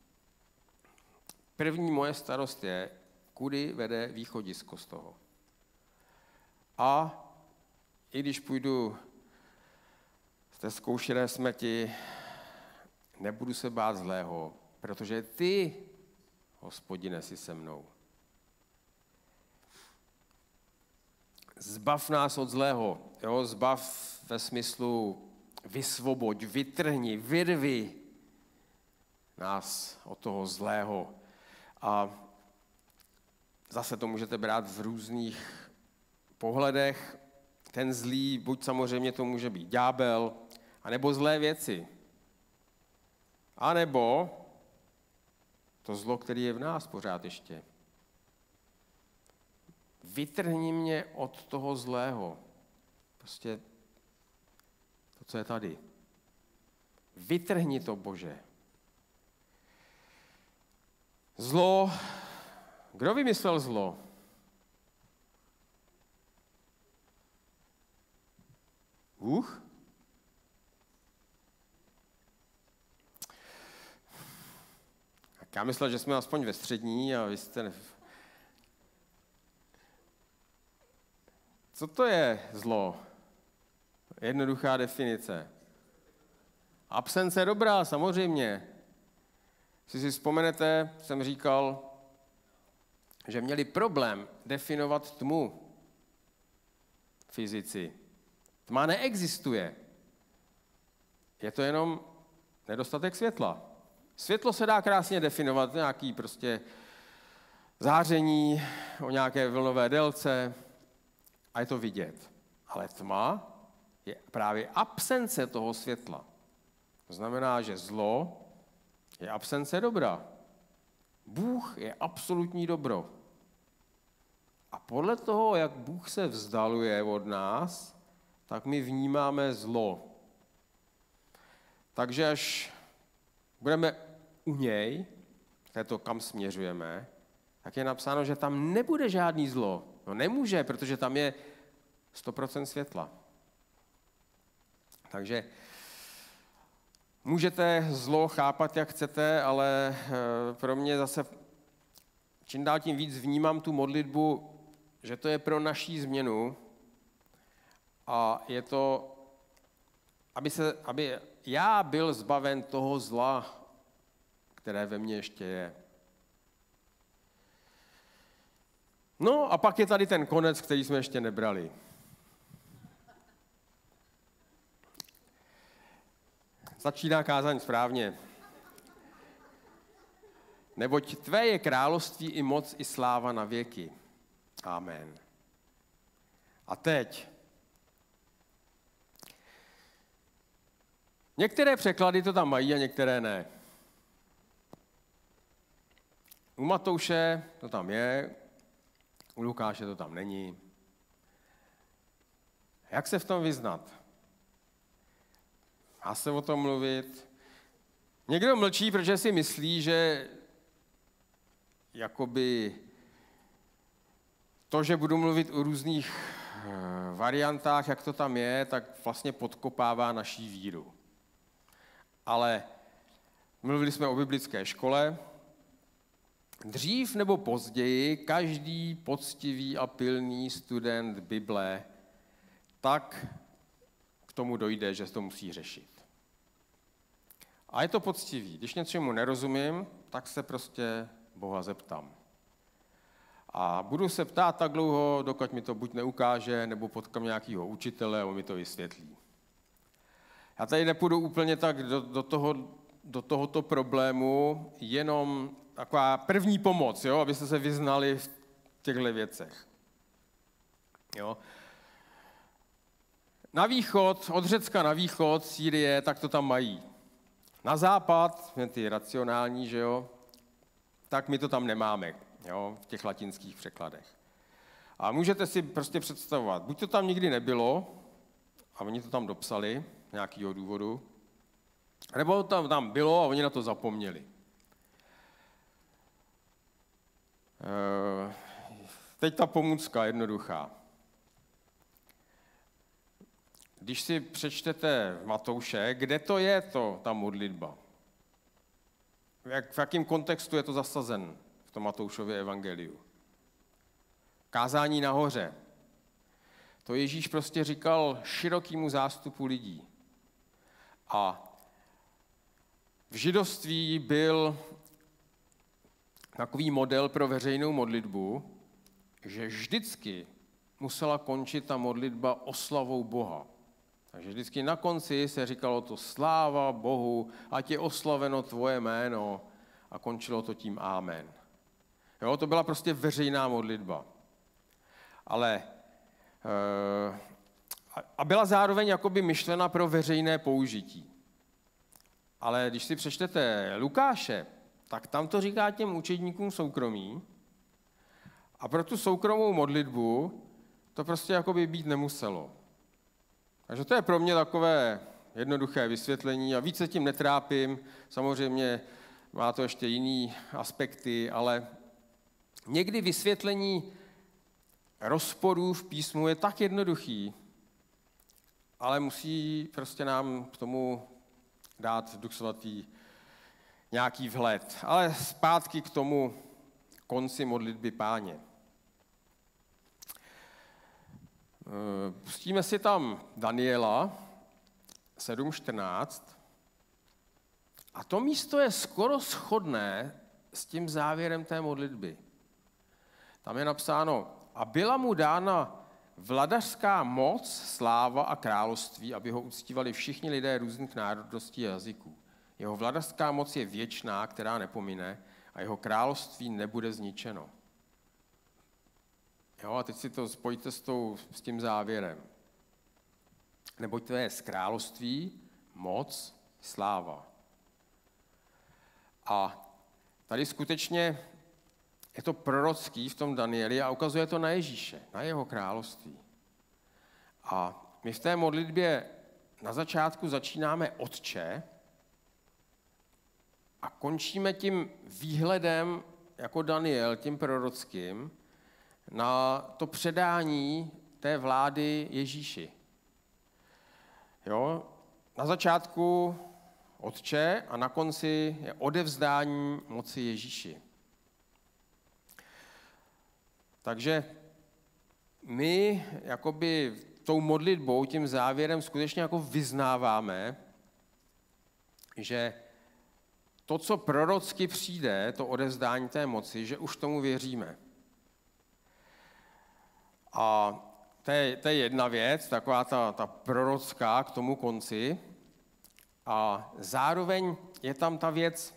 první moje starost je, kudy vede východisko z toho. A i když půjdu z té zkoušené smrti, nebudu se bát zlého, protože ty, Hospodine, jsi se mnou. Zbav nás od zlého, jo, zbav ve smyslu vysvoboď, vytrhni, vyrvi nás od toho zlého. A zase to můžete brát v různých pohledech. Ten zlý, buď samozřejmě to může být ďábel, anebo zlé věci. A nebo to zlo, který je v nás pořád ještě. Vytrhni mě od toho zlého. Prostě to, co je tady. Vytrhni to, Bože. Zlo, kdo vymyslel zlo? Bůh? Tak já myslel, že jsme aspoň ve střední a vy jste... Co to je zlo? Jednoduchá definice. Absence dobra, samozřejmě. Si si vzpomenete, jsem říkal, že měli problém definovat tmu. Fyzici. Tma neexistuje. Je to jenom nedostatek světla. Světlo se dá krásně definovat, nějaký prostě záření o nějaké vlnové délce a je to vidět. Ale tma je právě absence toho světla. To znamená, že zlo je absence dobra. Bůh je absolutní dobro. A podle toho, jak Bůh se vzdaluje od nás, tak my vnímáme zlo. Takže až budeme u něj, to je to, kam směřujeme, tak je napsáno, že tam nebude žádný zlo. No nemůže, protože tam je sto procent světla. Takže můžete zlo chápat, jak chcete, ale pro mě zase čím dál tím víc vnímám tu modlitbu, že to je pro naší změnu a je to, aby, se, aby já byl zbaven toho zla, které ve mně ještě je. No a pak je tady ten konec, který jsme ještě nebrali. Začíná kázaň správně. Neboť tvé je království i moc i sláva na věky. Amen. A teď. Některé překlady to tam mají a některé ne. U Matouše to tam je, u Lukáše to tam není. Jak se v tom vyznat? Má se o tom mluvit? Někdo mlčí, protože si myslí, že jakoby to, že budu mluvit o různých variantách, jak to tam je, tak vlastně podkopává naší víru. Ale mluvili jsme o biblické škole. Dřív nebo později každý poctivý a pilný student Bible tak k tomu dojde, že se to musí řešit. A je to poctivý. Když něčemu nerozumím, tak se prostě Boha zeptám. A budu se ptát tak dlouho, dokud mi to buď neukáže, nebo potkám nějakého učitele a on mi to vysvětlí. Já tady nepůjdu úplně tak do, do, toho, do tohoto problému, jenom taková první pomoc, jo, abyste se vyznali v těchto věcech. Jo. Na východ, od Řecka na východ, Sýrie, tak to tam mají. Na západ, ty racionální, že jo, tak my to tam nemáme, jo, v těch latinských překladech. A můžete si prostě představovat, buď to tam nikdy nebylo, a oni to tam dopsali, z nějakého důvodu, nebo to tam, tam bylo a oni na to zapomněli. E, teď ta pomůcka jednoduchá. Když si přečtete Matouše, kde to je to, ta modlitba? Jak, v jakém kontextu je to zasazen v tom Matoušově evangeliu? Kázání nahoře. To Ježíš prostě říkal širokému zástupu lidí. A v židovství byl takový model pro veřejnou modlitbu, že vždycky musela končit ta modlitba oslavou Boha. Takže vždycky na konci se říkalo to sláva Bohu, ať je oslaveno tvoje jméno, a končilo to tím amen. Jo, to byla prostě veřejná modlitba. Ale a byla zároveň jakoby myšlena pro veřejné použití. Ale když si přečtete Lukáše, tak tam to říká těm učedníkům soukromí a pro tu soukromou modlitbu to prostě jakoby být nemuselo. Takže to je pro mě takové jednoduché vysvětlení a víc se tím netrápím. Samozřejmě má to ještě jiný aspekty, ale někdy vysvětlení rozporů v písmu je tak jednoduchý, ale musí prostě nám k tomu dát Duch Svatý nějaký vhled. Ale zpátky k tomu konci modlitby Páně. Pustíme si tam Daniela sedm čtrnáct a to místo je skoro shodné s tím závěrem té modlitby. Tam je napsáno, a byla mu dána vladařská moc, sláva a království, aby ho uctívali všichni lidé různých národností a jazyků. Jeho vladařská moc je věčná, která nepomine, a jeho království nebude zničeno. Jo, a teď si to spojte s, tou, s tím závěrem. Neboť to je z království, moc, sláva. A tady skutečně je to prorocký v tom Danieli a ukazuje to na Ježíše, na jeho království. A my v té modlitbě na začátku začínáme Otče a končíme tím výhledem jako Daniel, tím prorockým, na to předání té vlády Ježíši. Jo? Na začátku Otče a na konci je odevzdání moci Ježíši. Takže my jakoby tou modlitbou, tím závěrem skutečně jako vyznáváme, že to, co prorocky přijde, to odevzdání té moci, že už tomu věříme. A to je, to je jedna věc, taková ta, ta prorocká k tomu konci. A zároveň je tam ta věc,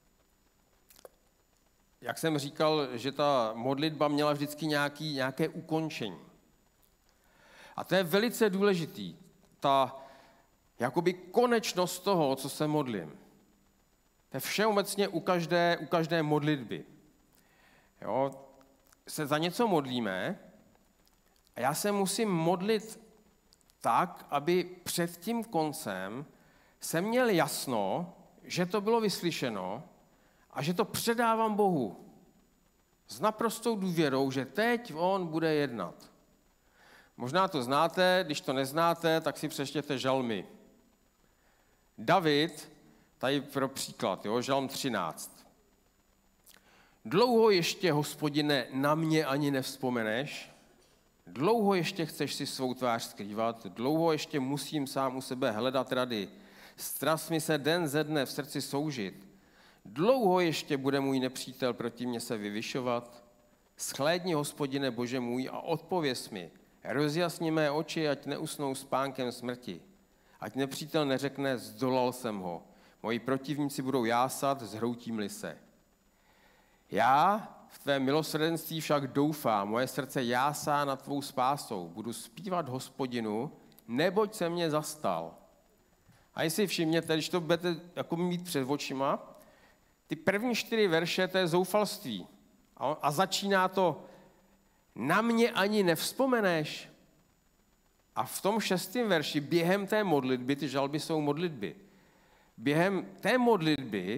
jak jsem říkal, že ta modlitba měla vždycky nějaký, nějaké ukončení. A to je velice důležitý, ta jakoby konečnost toho, co se modlím. To je všeobecně u každé, u každé modlitby. Jo? Se za něco modlíme a já se musím modlit tak, aby před tím koncem jsem měl jasno, že to bylo vyslyšeno a že to předávám Bohu. S naprostou důvěrou, že teď on bude jednat. Možná to znáte, když to neznáte, tak si přečtěte žalmy. David, tady pro příklad, jo, žalm třináct. Dlouho ještě, Hospodine, na mě ani nevzpomeneš, dlouho ještě chceš si svou tvář skrývat, dlouho ještě musím sám u sebe hledat rady, stras mi se den ze dne v srdci soužit, dlouho ještě bude můj nepřítel proti mně se vyvyšovat, shlédni, Hospodine Bože můj, a odpověz mi, rozjasni mé oči, ať neusnou spánkem smrti, ať nepřítel neřekne, zdolal jsem ho, moji protivníci budou jásat, zhroutím-li se. Já v tvé milosrdenství však doufám, moje srdce jásá nad tvou spásou, budu zpívat Hospodinu, neboť se mě zastal. A jestli všimněte, když to budete jako mít před očima, ty první čtyři verše, to je zoufalství. A, a začíná to, na mě ani nevzpomeneš. A v tom šestém verši, během té modlitby, ty žalby jsou modlitby, během té modlitby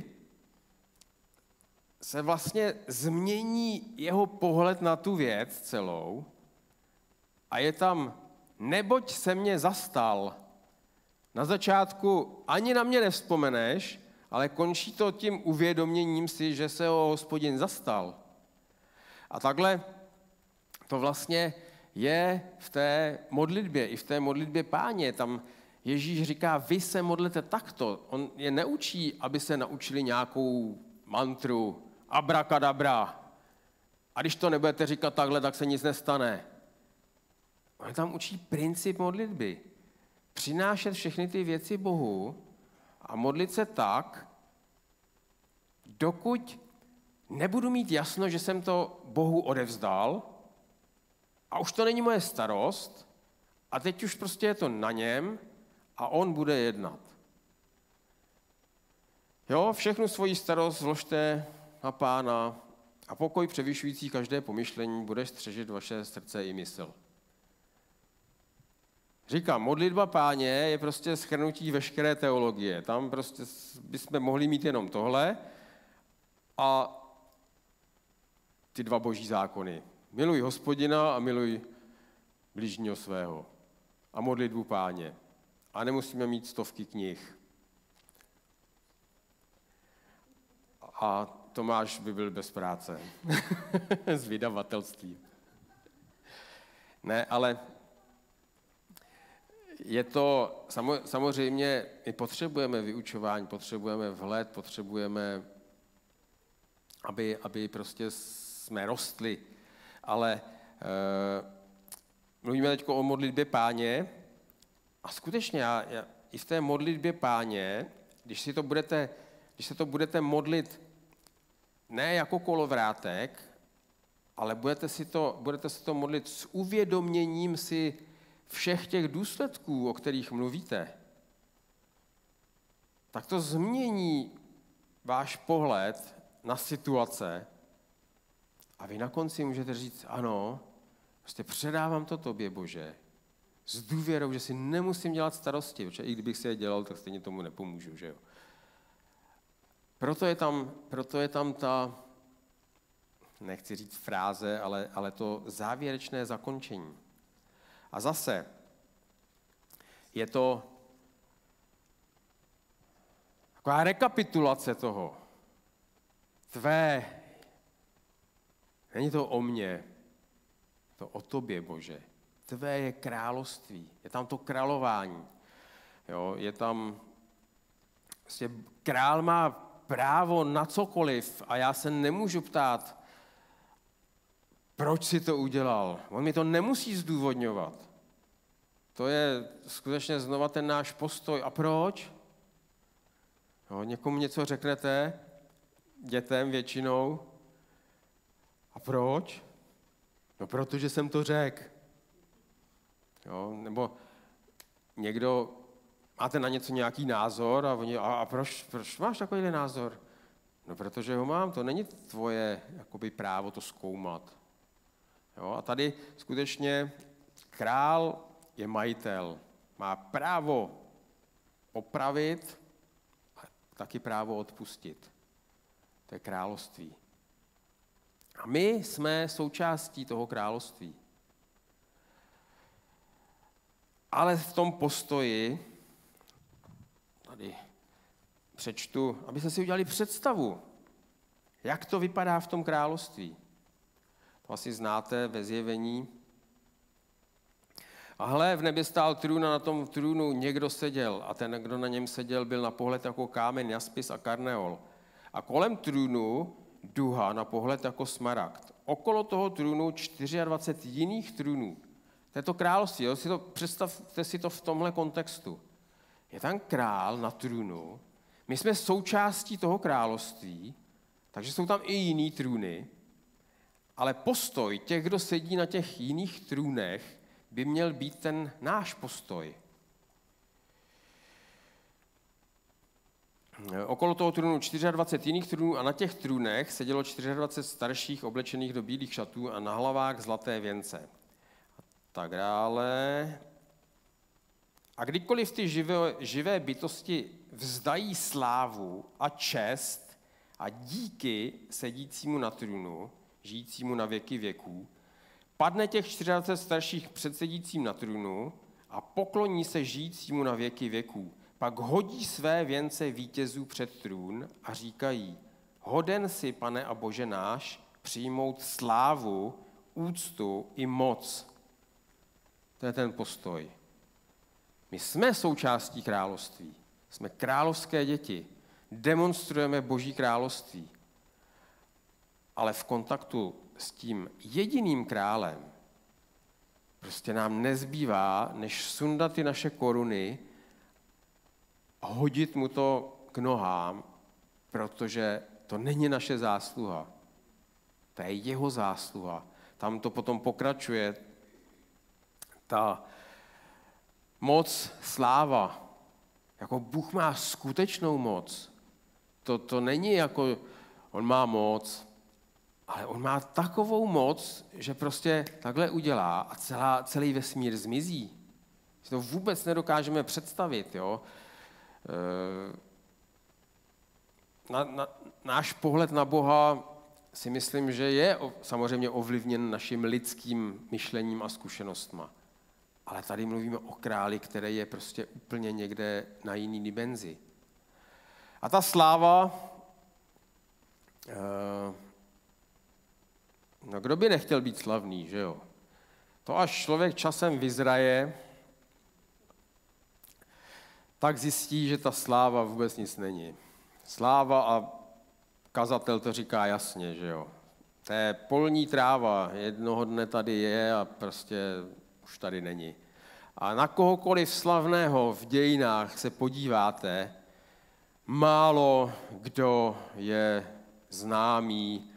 se vlastně změní jeho pohled na tu věc celou a je tam, neboť se mě zastal. Na začátku ani na mě nevzpomeneš, ale končí to tím uvědoměním si, že se ho Hospodin zastal. A takhle to vlastně je v té modlitbě, i v té modlitbě Páně. Tam Ježíš říká, vy se modlete takto. On je neučí, aby se naučili nějakou mantru, abrakadabra. A když to nebudete říkat takhle, tak se nic nestane. On tam učí princip modlitby. Přinášet všechny ty věci Bohu a modlit se tak, dokud nebudu mít jasno, že jsem to Bohu odevzdal a už to není moje starost a teď už prostě je to na něm a on bude jednat. Jo, všechnu svoji starost vložte na Pána a pokoj převyšující každé pomyšlení bude střežit vaše srdce i mysl. Říkám, modlitba Páně je prostě shrnutí veškeré teologie. Tam prostě bychom mohli mít jenom tohle a ty dva boží zákony. Miluj Hospodina a miluj bližního svého. A modlitbu Páně. A nemusíme mít stovky knih. A Tomáš by byl bez práce. Z vydavatelství. Ne, ale je to, samozřejmě, my potřebujeme vyučování, potřebujeme vhled, potřebujeme, aby, aby prostě jsme rostli. Ale e, mluvíme teď o modlitbě Páně a skutečně já, já, i v té modlitbě Páně, když, si to budete, když se to budete modlit ne jako kolovrátek, ale budete si to, budete si to modlit s uvědoměním si všech těch důsledků, o kterých mluvíte, tak to změní váš pohled na situace a vy na konci můžete říct, ano, prostě předávám to tobě, Bože, s důvěrou, že si nemusím dělat starosti, protože i kdybych si je dělal, tak stejně tomu nepomůžu, že jo. Proto je tam, proto je tam ta, nechci říct fráze, ale, ale to závěrečné zakončení. A zase je to taková rekapitulace toho. Tvé, není to o mně, to o tobě, Bože. Tvé je království, je tam to králování. Jo, je tam, vlastně král má právo na cokoliv a já se nemůžu ptát, proč si to udělal. On mi to nemusí zdůvodňovat. To je skutečně znova ten náš postoj. A proč? Jo, někomu něco řeknete, dětem většinou. A proč? No, protože jsem to řekl. Jo, nebo někdo, máte na něco nějaký názor a, oni, a, a proč, proč máš takovýhle názor? No, protože ho mám, to není tvoje jakoby, právo to zkoumat. Jo, a tady skutečně král je majitel, má právo opravit a taky právo odpustit. To je království. A my jsme součástí toho království. Ale v tom postoji, tady přečtu, abyste si udělali představu, jak to vypadá v tom království. To asi znáte ve Zjevení. A hle, v nebi stál trůn a na tom trůnu někdo seděl a ten, kdo na něm seděl, byl na pohled jako kámen, jaspis a karneol. A kolem trůnu duha na pohled jako smaragd. Okolo toho trůnu dvacet čtyři jiných trůnů. To je to království, jo? Si to, představte si to v tomhle kontextu. Je tam král na trůnu, my jsme součástí toho království, takže jsou tam i jiný trůny, ale postoj těch, kdo sedí na těch jiných trůnech, by měl být ten náš postoj. Okolo toho trůnu dvacet čtyři jiných trůnů a na těch trůnech sedělo dvacet čtyři starších oblečených do bílých šatů a na hlavách zlaté věnce. A tak dále. A kdykoliv ty živé, živé bytosti vzdají slávu a čest a díky sedícímu na trůnu, žijícímu na věky věků, padne těch dvacet čtyři starších před sedícím na trůnu a pokloní se žijícímu na věky věků. Pak hodí své věnce vítězů před trůn a říkají, hoden si, Pane a Bože náš, přijmout slávu, úctu i moc. To je ten postoj. My jsme součástí království. Jsme královské děti. Demonstrujeme Boží království. Ale v kontaktu s tím jediným králem prostě nám nezbývá, než sundat ty naše koruny a hodit mu to k nohám, protože to není naše zásluha. To je jeho zásluha. Tam to potom pokračuje. Ta moc, sláva, jako Bůh má skutečnou moc. To, to není jako, on má moc, ale on má takovou moc, že prostě takhle udělá a celá, celý vesmír zmizí. Si to vůbec nedokážeme představit. Jo? Na, na, náš pohled na Boha si myslím, že je samozřejmě ovlivněn naším lidským myšlením a zkušenostma. Ale tady mluvíme o králi, který je prostě úplně někde na jiný dimenzi. A ta sláva, no kdo by nechtěl být slavný, že jo? To až člověk časem vyzraje, tak zjistí, že ta sláva vůbec nic není. Sláva a kazatel to říká jasně, že jo. To je polní tráva, jednoho dne tady je a prostě už tady není. A na kohokoliv slavného v dějinách se podíváte, málo kdo je známý.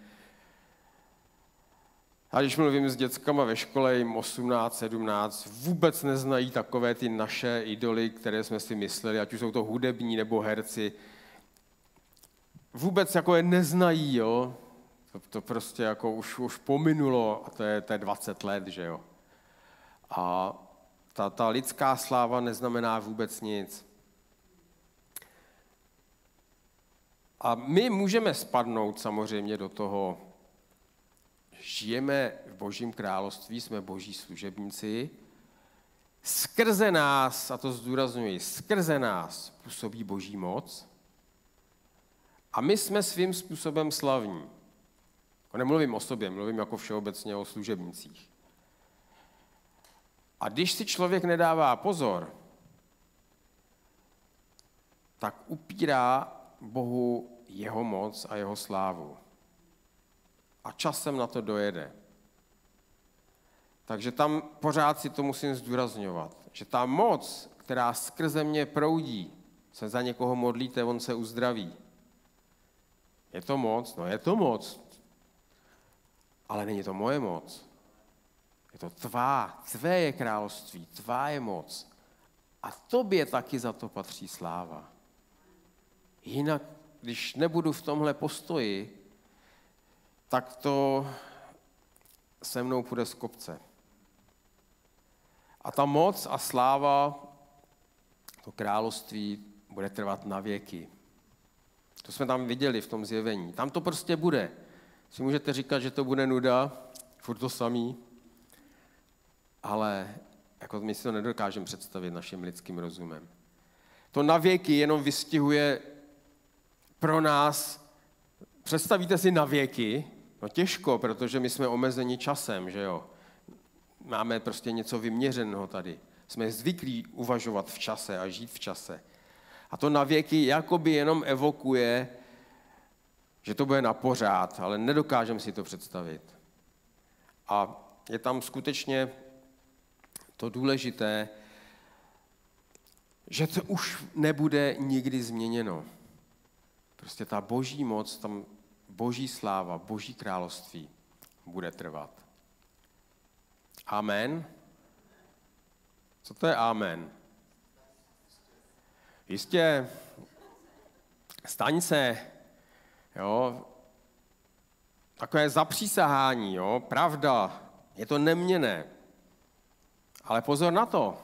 A když mluvím s dětskama ve škole, jim osmnáct, sedmnáct, vůbec neznají takové ty naše idoly, které jsme si mysleli, ať už jsou to hudební nebo herci. vůbec jako je neznají, jo. To, to prostě jako už, už pominulo a to je, to je dvacet let, že jo. A ta, ta lidská sláva neznamená vůbec nic. A my můžeme spadnout samozřejmě do toho, žijeme v Božím království, jsme Boží služebníci, skrze nás, a to zdůrazňuji, skrze nás působí Boží moc a my jsme svým způsobem slavní. Nemluvím o sobě, mluvím jako všeobecně o služebnicích. A když si člověk nedává pozor, tak upírá Bohu jeho moc a jeho slávu. A časem na to dojede. Takže tam pořád si to musím zdůrazňovat, že ta moc, která skrze mě proudí, se za někoho modlíte, on se uzdraví. Je to moc? No je to moc. Ale není to moje moc. Je to tvá, tvé je království, tvá je moc. A tobě taky za to patří sláva. Jinak, když nebudu v tomhle postoji, tak to se mnou půjde z kopce. A ta moc a sláva, to království, bude trvat na věky. To jsme tam viděli v tom zjevení. Tam to prostě bude. Si můžete říkat, že to bude nuda, furt to samý, ale jako my si to nedokážeme představit naším lidským rozumem. To na věky jenom vystihuje pro nás, představíte si na věky, no těžko, protože my jsme omezeni časem, že jo. Máme prostě něco vyměřeného tady. Jsme zvyklí uvažovat v čase a žít v čase. A to na věky jakoby jenom evokuje, že to bude na pořád, ale nedokážeme si to představit. A je tam skutečně to důležité, že to už nebude nikdy změněno. Prostě ta boží moc, tam boží sláva, boží království bude trvat. Amen. Co to je amen? Jistě, staň se, jo, takové zapřísahání, jo, pravda, je to neměnné. Ale pozor na to.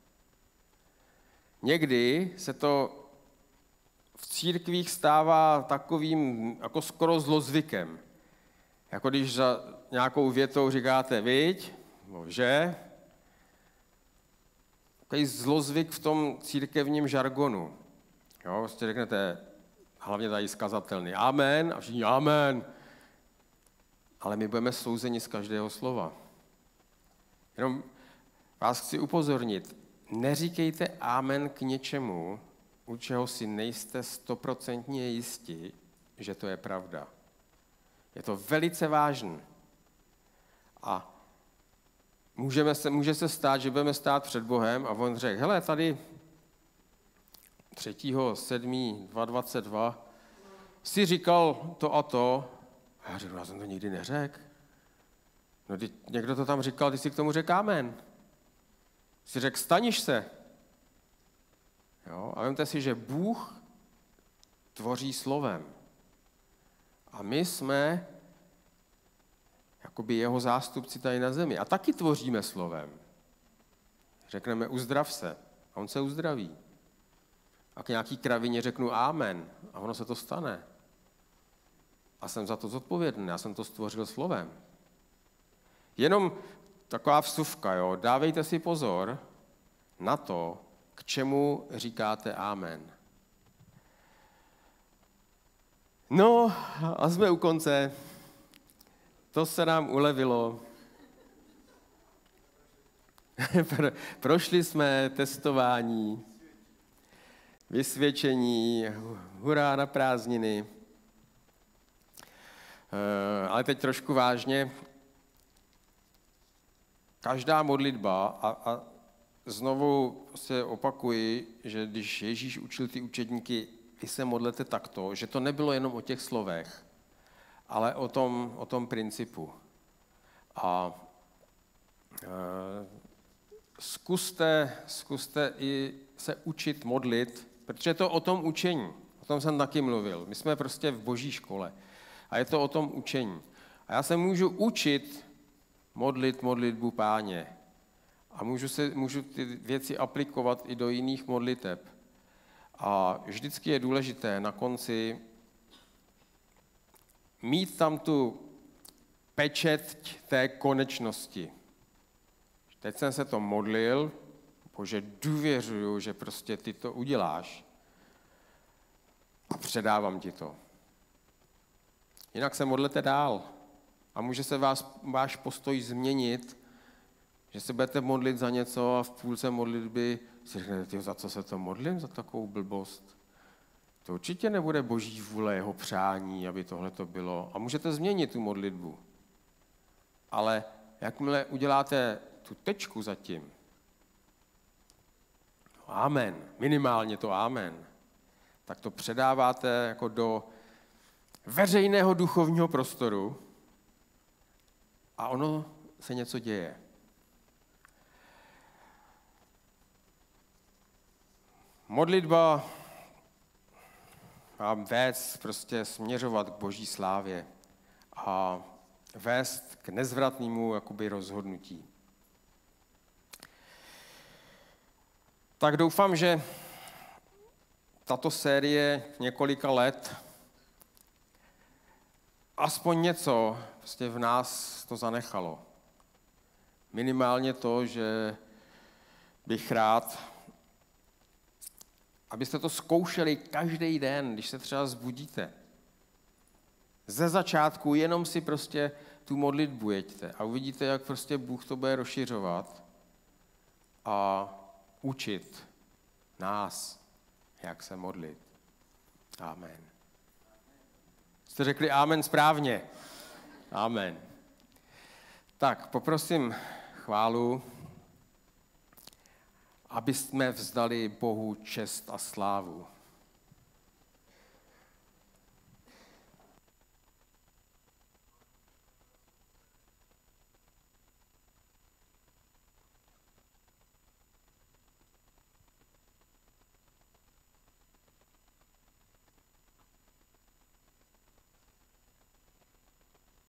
Někdy se to v církvích stává takovým jako skoro zlozvykem. Jako když za nějakou větou říkáte viď, že, takový zlozvyk v tom církevním žargonu. Jo, prostě řeknete, hlavně tady zkazatelný, amen, a všichni amen. Ale my budeme souzeni z každého slova. Jenom vás chci upozornit, neříkejte amen k něčemu, u čeho si nejste stoprocentně jistí, že to je pravda. Je to velice vážné. A můžeme se, může se stát, že budeme stát před Bohem a on řekl, hele, tady třetího sedmého dvacet dvacet dva jsi říkal to a to. A já řeknu, já jsem to nikdy neřekl. No, někdo to tam říkal, ty si k tomu řekl amen. Jsi řekl, staniš se. Jo? A vemte si, že Bůh tvoří slovem. A my jsme jakoby jeho zástupci tady na zemi. A taky tvoříme slovem. Řekneme, uzdrav se. A on se uzdraví. A k nějaký kravině řeknu amen. A ono se to stane. A jsem za to zodpovědný. Já jsem to stvořil slovem. Jenom taková vsuvka, jo. Dávejte si pozor na to, k čemu říkáte amen. No a jsme u konce. To se nám ulevilo. Prošli jsme testování, vysvědčení, hurá na prázdniny. Ale teď trošku vážně. Každá modlitba, a, a znovu se opakuji, že když Ježíš učil ty učedníky, vy se modlete takto, že to nebylo jenom o těch slovech, ale o tom, o tom principu. A e, zkuste, zkuste i se učit modlit, protože je to o tom učení. O tom jsem taky mluvil. My jsme prostě v boží škole. A je to o tom učení. A já se můžu učit modlit modlitbu Páně. A můžu, se, můžu ty věci aplikovat i do jiných modliteb. A vždycky je důležité na konci mít tam tu pečeť té konečnosti. Teď jsem se to modlil, Bože, důvěřuju, že prostě ty to uděláš a předávám ti to. Jinak se modlete dál a může se vás, váš postoj změnit, že se budete modlit za něco a v půlce modlitby si řeknete, za co se to modlím, za takovou blbost. To určitě nebude boží vůle, jeho přání, aby tohle to bylo. A můžete změnit tu modlitbu. Ale jakmile uděláte tu tečku zatím, amen, minimálně to amen, tak to předáváte jako do veřejného duchovního prostoru a ono se něco děje. Modlitba má vést, prostě směřovat k boží slávě a vést k nezvratnému jakoby rozhodnutí. Tak doufám, že tato série několika let aspoň něco prostě v nás to zanechalo. Minimálně to, že bych rád, abyste to zkoušeli každý den, když se třeba zbudíte. Ze začátku jenom si prostě tu modlitbu jeďte a uvidíte, jak prostě Bůh to bude rozšiřovat a učit nás, jak se modlit. Amen. Jste řekli amen správně? Amen. Tak, poprosím chválu, aby jsme vzdali Bohu čest a slávu.